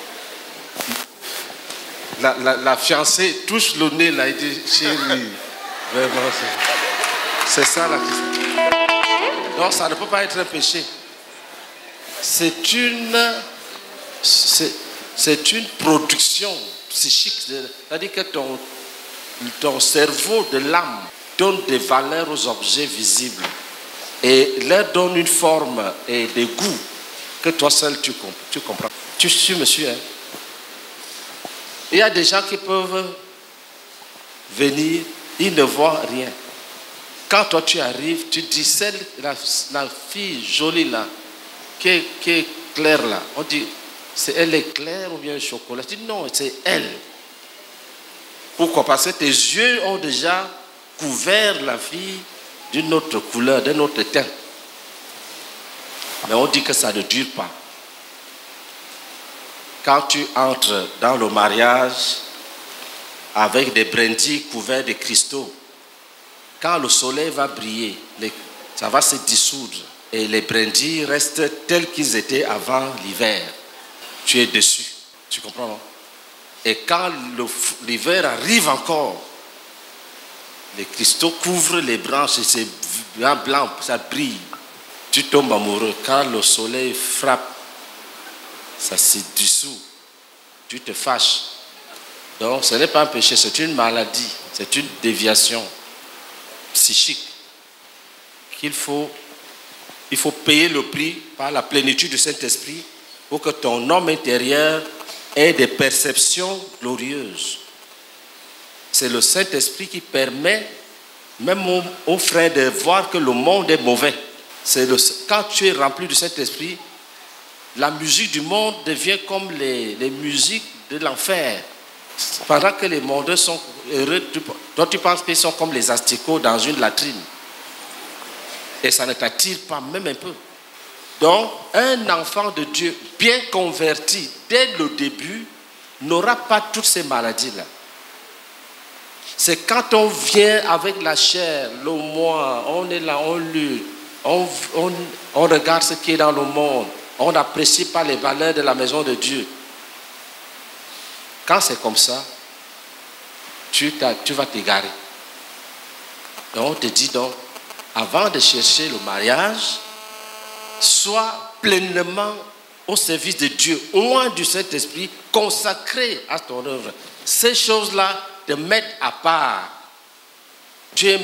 La fiancée touche le nez là, il dit chérie, vraiment, c'est ça la cristallisation. Donc ça ne peut pas être un péché. C'est une production psychique. C'est-à-dire que ton cerveau de l'âme donne des valeurs aux objets visibles et leur donne une forme et des goûts que toi seul tu comprends. Tu me suis, hein? Il y a des gens qui peuvent venir, ils ne voient rien. Quand toi tu arrives, tu dis, la fille jolie là, qui est claire là, on dit, elle est claire ou bien chocolat? Tu dis non, c'est elle. Pourquoi? Parce que tes yeux ont déjà couvert la fille d'une autre couleur, d'un autre teint. Mais on dit que ça ne dure pas. Quand tu entres dans le mariage avec des brindilles couverts de cristaux, quand le soleil va briller, ça va se dissoudre et les brindilles restent tels qu'ils étaient avant l'hiver. Tu es dessus. Tu comprends, non? Et quand l'hiver arrive encore, les cristaux couvrent les branches et c'est blanc, ça brille. Tu tombes amoureux. Quand le soleil frappe, ça se dissout. Tu te fâches. Donc ce n'est pas un péché, c'est une maladie, c'est une déviation psychique il faut payer le prix par la plénitude du Saint-Esprit pour que ton homme intérieur ait des perceptions glorieuses. C'est le Saint-Esprit qui permet même aux frères de voir que le monde est mauvais. Quand tu es rempli du Saint-Esprit, la musique du monde devient comme les musiques de l'enfer. Pendant que les mondains sont heureux, toi tu penses qu'ils sont comme les asticots dans une latrine. Et ça ne t'attire pas même un peu. Donc, un enfant de Dieu bien converti dès le début n'aura pas toutes ces maladies-là. C'est quand on vient avec la chair, le moi, on est là, on lutte, on regarde ce qui est dans le monde, on n'apprécie pas les valeurs de la maison de Dieu. Quand c'est comme ça, tu vas t'égarer. Et on te dit donc, avant de chercher le mariage, sois pleinement au service de Dieu, loin du Saint-Esprit, consacré à ton œuvre. Ces choses-là te mettent à part.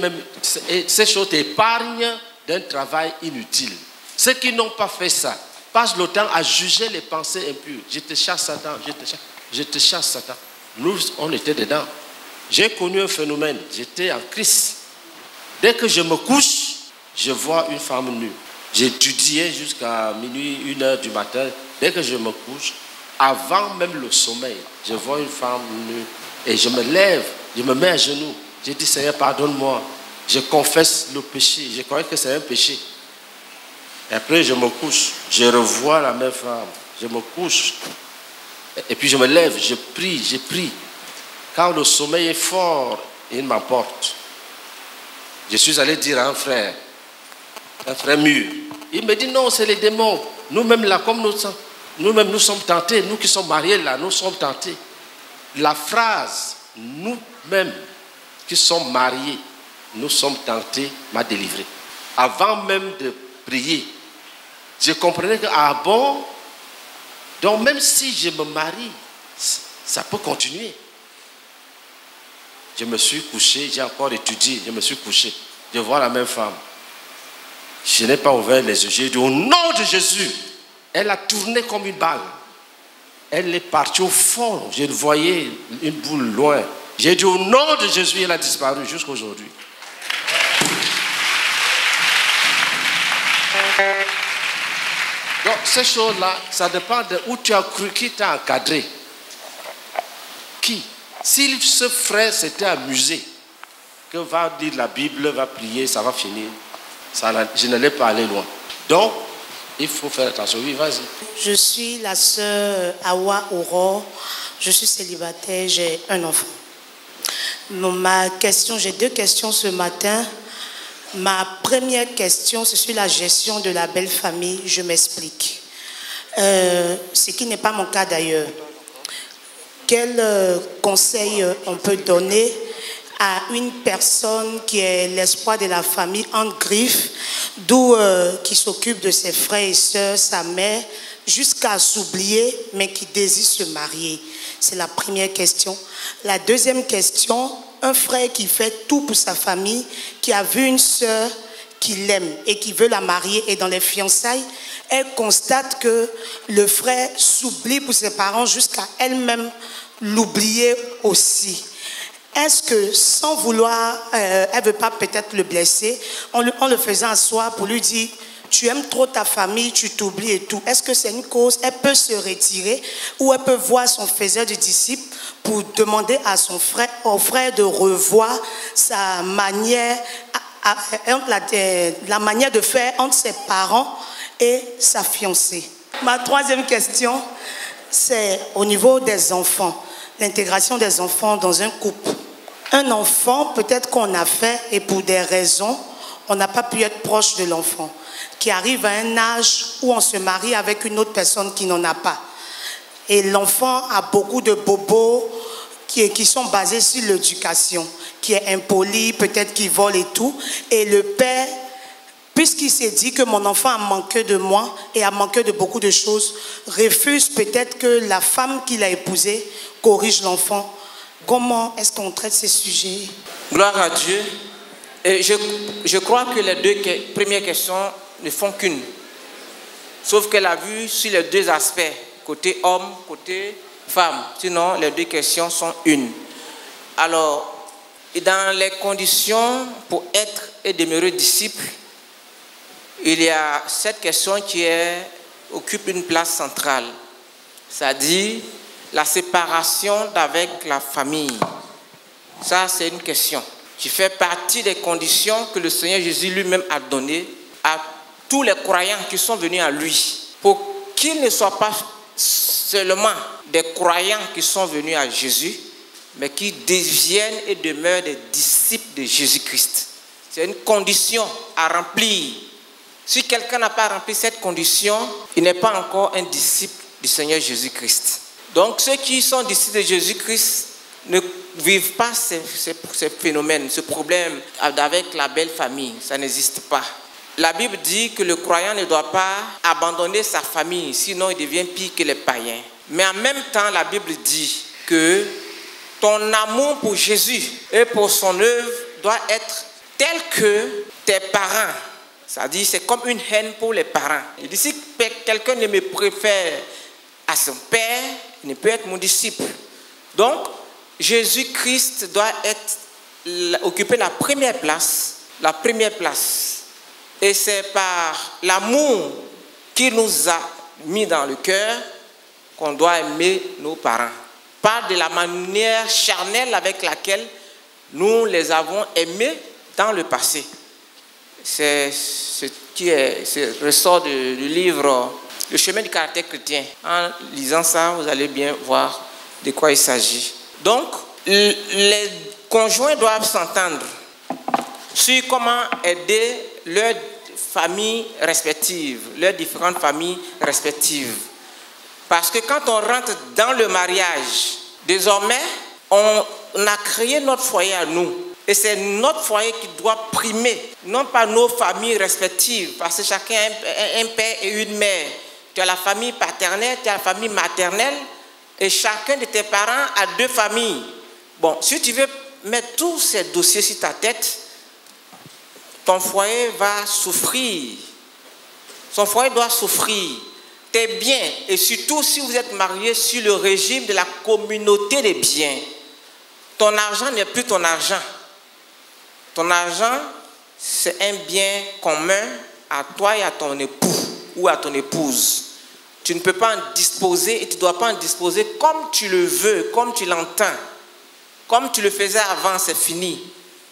Ces choses t'épargnent d'un travail inutile. Ceux qui n'ont pas fait ça, passe le temps à juger les pensées impures. Je te chasse, Satan, je te chasse, Satan. Nous, on était dedans. J'ai connu un phénomène, j'étais en Christ. Dès que je me couche, je vois une femme nue. J'étudiais jusqu'à minuit, 1h du matin. Dès que je me couche, avant même le sommeil, je vois une femme nue. Et je me lève, je me mets à genoux. Je dis, Seigneur, pardonne-moi. Je confesse le péché. Je croyais que c'est un péché. Et après, je me couche. Je revois la même femme. Je me couche. Et puis, je me lève. Je prie. Quand le sommeil est fort, il m'emporte. Je suis allé dire à un frère mûr. Il me dit, non, c'est les démons. Nous-mêmes, là, comme nous-mêmes, nous sommes tentés. Nous qui sommes mariés, là, nous sommes tentés. La phrase, nous-mêmes qui sommes mariés, nous sommes tentés, m'a délivré. Avant même de prier, je comprenais que, ah bon, donc même si je me marie, ça peut continuer. Je me suis couché, j'ai encore étudié, je me suis couché. Je vois la même femme. Je n'ai pas ouvert les yeux, j'ai dit au nom de Jésus. Elle a tourné comme une balle. Elle est partie au fond. Je voyais une boule loin. J'ai dit au nom de Jésus, elle a disparu jusqu'à aujourd'hui. Donc ces choses-là, ça dépend de où tu as cru, qui t'a encadré. Qui? Si ce frère s'était amusé, que va lire la Bible, va prier, ça va finir, je n'allais pas aller loin. Donc, il faut faire attention. Oui, vas-y. Je suis la sœur Awa Aurore. Je suis célibataire, j'ai un enfant. J'ai 2 questions ce matin. Ma première question, c'est sur la gestion de la belle famille. Je m'explique. Ce qui n'est pas mon cas d'ailleurs. Quel conseil on peut donner à une personne qui est l'espoir de la famille en griffe, qui s'occupe de ses frères et sœurs, sa mère, jusqu'à s'oublier, mais qui désire se marier? C'est la première question. La deuxième question, un frère qui fait tout pour sa famille, qui a vu une sœur qu'il aime et qui veut la marier, et dans les fiançailles, elle constate que le frère s'oublie pour ses parents jusqu'à elle-même l'oublier aussi. Est-ce que, sans vouloir, elle ne veut pas peut-être le blesser, en le faisant asseoir pour lui dire, tu aimes trop ta famille, tu t'oublies et tout. Est-ce que c'est une cause? Elle peut se retirer ou elle peut voir son faiseur de disciple pour demander à son frère, au frère de revoir sa manière, la manière de faire entre ses parents et sa fiancée. Ma troisième question, c'est au niveau des enfants, l'intégration des enfants dans un couple. Un enfant, peut-être qu'on a fait et pour des raisons, on n'a pas pu être proche de l'enfant, qui arrive à un âge où on se marie avec une autre personne qui n'en a pas. Et l'enfant a beaucoup de bobos qui sont basés sur l'éducation, qui est impoli, peut-être qui vole et tout. Et le père, puisqu'il s'est dit que mon enfant a manqué de moi et a manqué de beaucoup de choses, refuse peut-être que la femme qu'il a épousée corrige l'enfant. Comment est-ce qu'on traite ces sujets? Gloire à Dieu. Et je crois que les 2 premières questions ne font qu'une. Sauf qu'elle a vu sur les 2 aspects, côté homme, côté femme. Sinon, les 2 questions sont une. Alors, dans les conditions pour être et demeurer disciple, il y a cette question qui occupe une place centrale. C'est-à-dire la séparation d'avec la famille. Ça, c'est une question qui fait partie des conditions que le Seigneur Jésus lui-même a données à tous les croyants qui sont venus à lui, pour qu'ils ne soient pas seulement des croyants qui sont venus à Jésus, mais qui deviennent et demeurent des disciples de Jésus-Christ. C'est une condition à remplir. Si quelqu'un n'a pas rempli cette condition, il n'est pas encore un disciple du Seigneur Jésus-Christ. Donc ceux qui sont disciples de Jésus-Christ ne vivent pas ces phénomènes, ce problème avec la belle famille. Ça n'existe pas. La Bible dit que le croyant ne doit pas abandonner sa famille, sinon il devient pire que les païens. Mais en même temps, la Bible dit que ton amour pour Jésus et pour son œuvre doit être tel que tes parents, Ça dit, c'est comme une haine pour les parents. Il dit, si quelqu'un ne me préfère à son père, il ne peut être mon disciple. Donc, Jésus-Christ doit occuper la première place. La première place. Et c'est par l'amour qu'il nous a mis dans le cœur qu'on doit aimer nos parents. Pas de la manière charnelle avec laquelle nous les avons aimés dans le passé. C'est ce qui ressort du livre Le chemin du caractère chrétien. En lisant ça, vous allez bien voir de quoi il s'agit. Donc, les conjoints doivent s'entendre sur comment aider leurs familles respectives, leurs différentes familles respectives. Parce que quand on rentre dans le mariage, désormais, on a créé notre foyer à nous. Et c'est notre foyer qui doit primer, non pas nos familles respectives, parce que chacun a un père et une mère. Tu as la famille paternelle, tu as la famille maternelle, et chacun de tes parents a deux familles. Bon, si tu veux mettre tous ces dossiers sur ta tête, ton foyer va souffrir. Son foyer doit souffrir. Tes biens, et surtout si vous êtes mariés sur le régime de la communauté des biens, ton argent n'est plus ton argent. Ton argent, c'est un bien commun à toi et à ton époux ou à ton épouse. Tu ne peux pas en disposer et tu ne dois pas en disposer comme tu le veux, comme tu l'entends. Comme tu le faisais avant, c'est fini.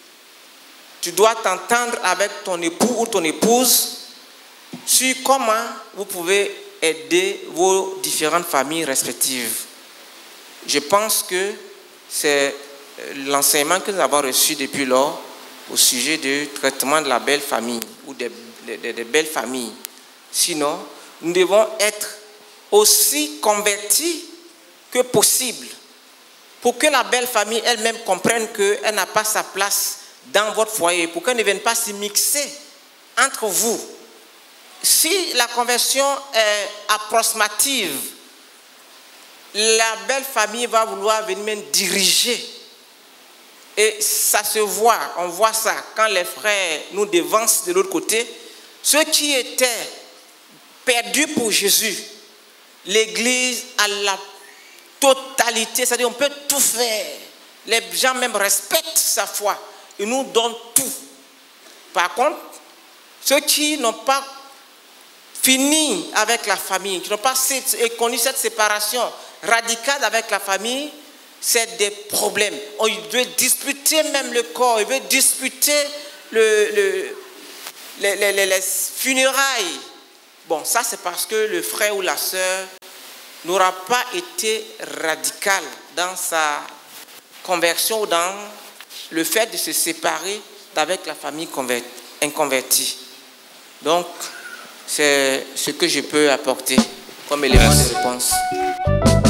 Tu dois t'entendre avec ton époux ou ton épouse sur comment vous pouvez aider vos différentes familles respectives. Je pense que c'est l'enseignement que nous avons reçu depuis lors au sujet du traitement de la belle famille ou des belles familles. Sinon, nous devons être aussi convertis que possible pour que la belle famille elle-même comprenne qu'elle n'a pas sa place dans votre foyer, pour qu'elle ne vienne pas s'y mixer entre vous. Si la conversion est approximative, la belle famille va vouloir venir même diriger. Et ça se voit, on voit ça quand les frères nous devancent de l'autre côté. Ceux qui étaient perdus pour Jésus, l'Église à la totalité, c'est-à-dire on peut tout faire. Les gens même respectent sa foi. Ils nous donnent tout. Par contre, ceux qui n'ont pas fini avec la famille, qui n'ont pas connu cette séparation radicale avec la famille, c'est des problèmes. Il veut disputer même le corps, il veut disputer les funérailles. Bon, ça c'est parce que le frère ou la sœur n'aura pas été radical dans sa conversion ou dans le fait de se séparer d'avec la famille inconvertie. Donc, c'est ce que je peux apporter comme élément de réponse.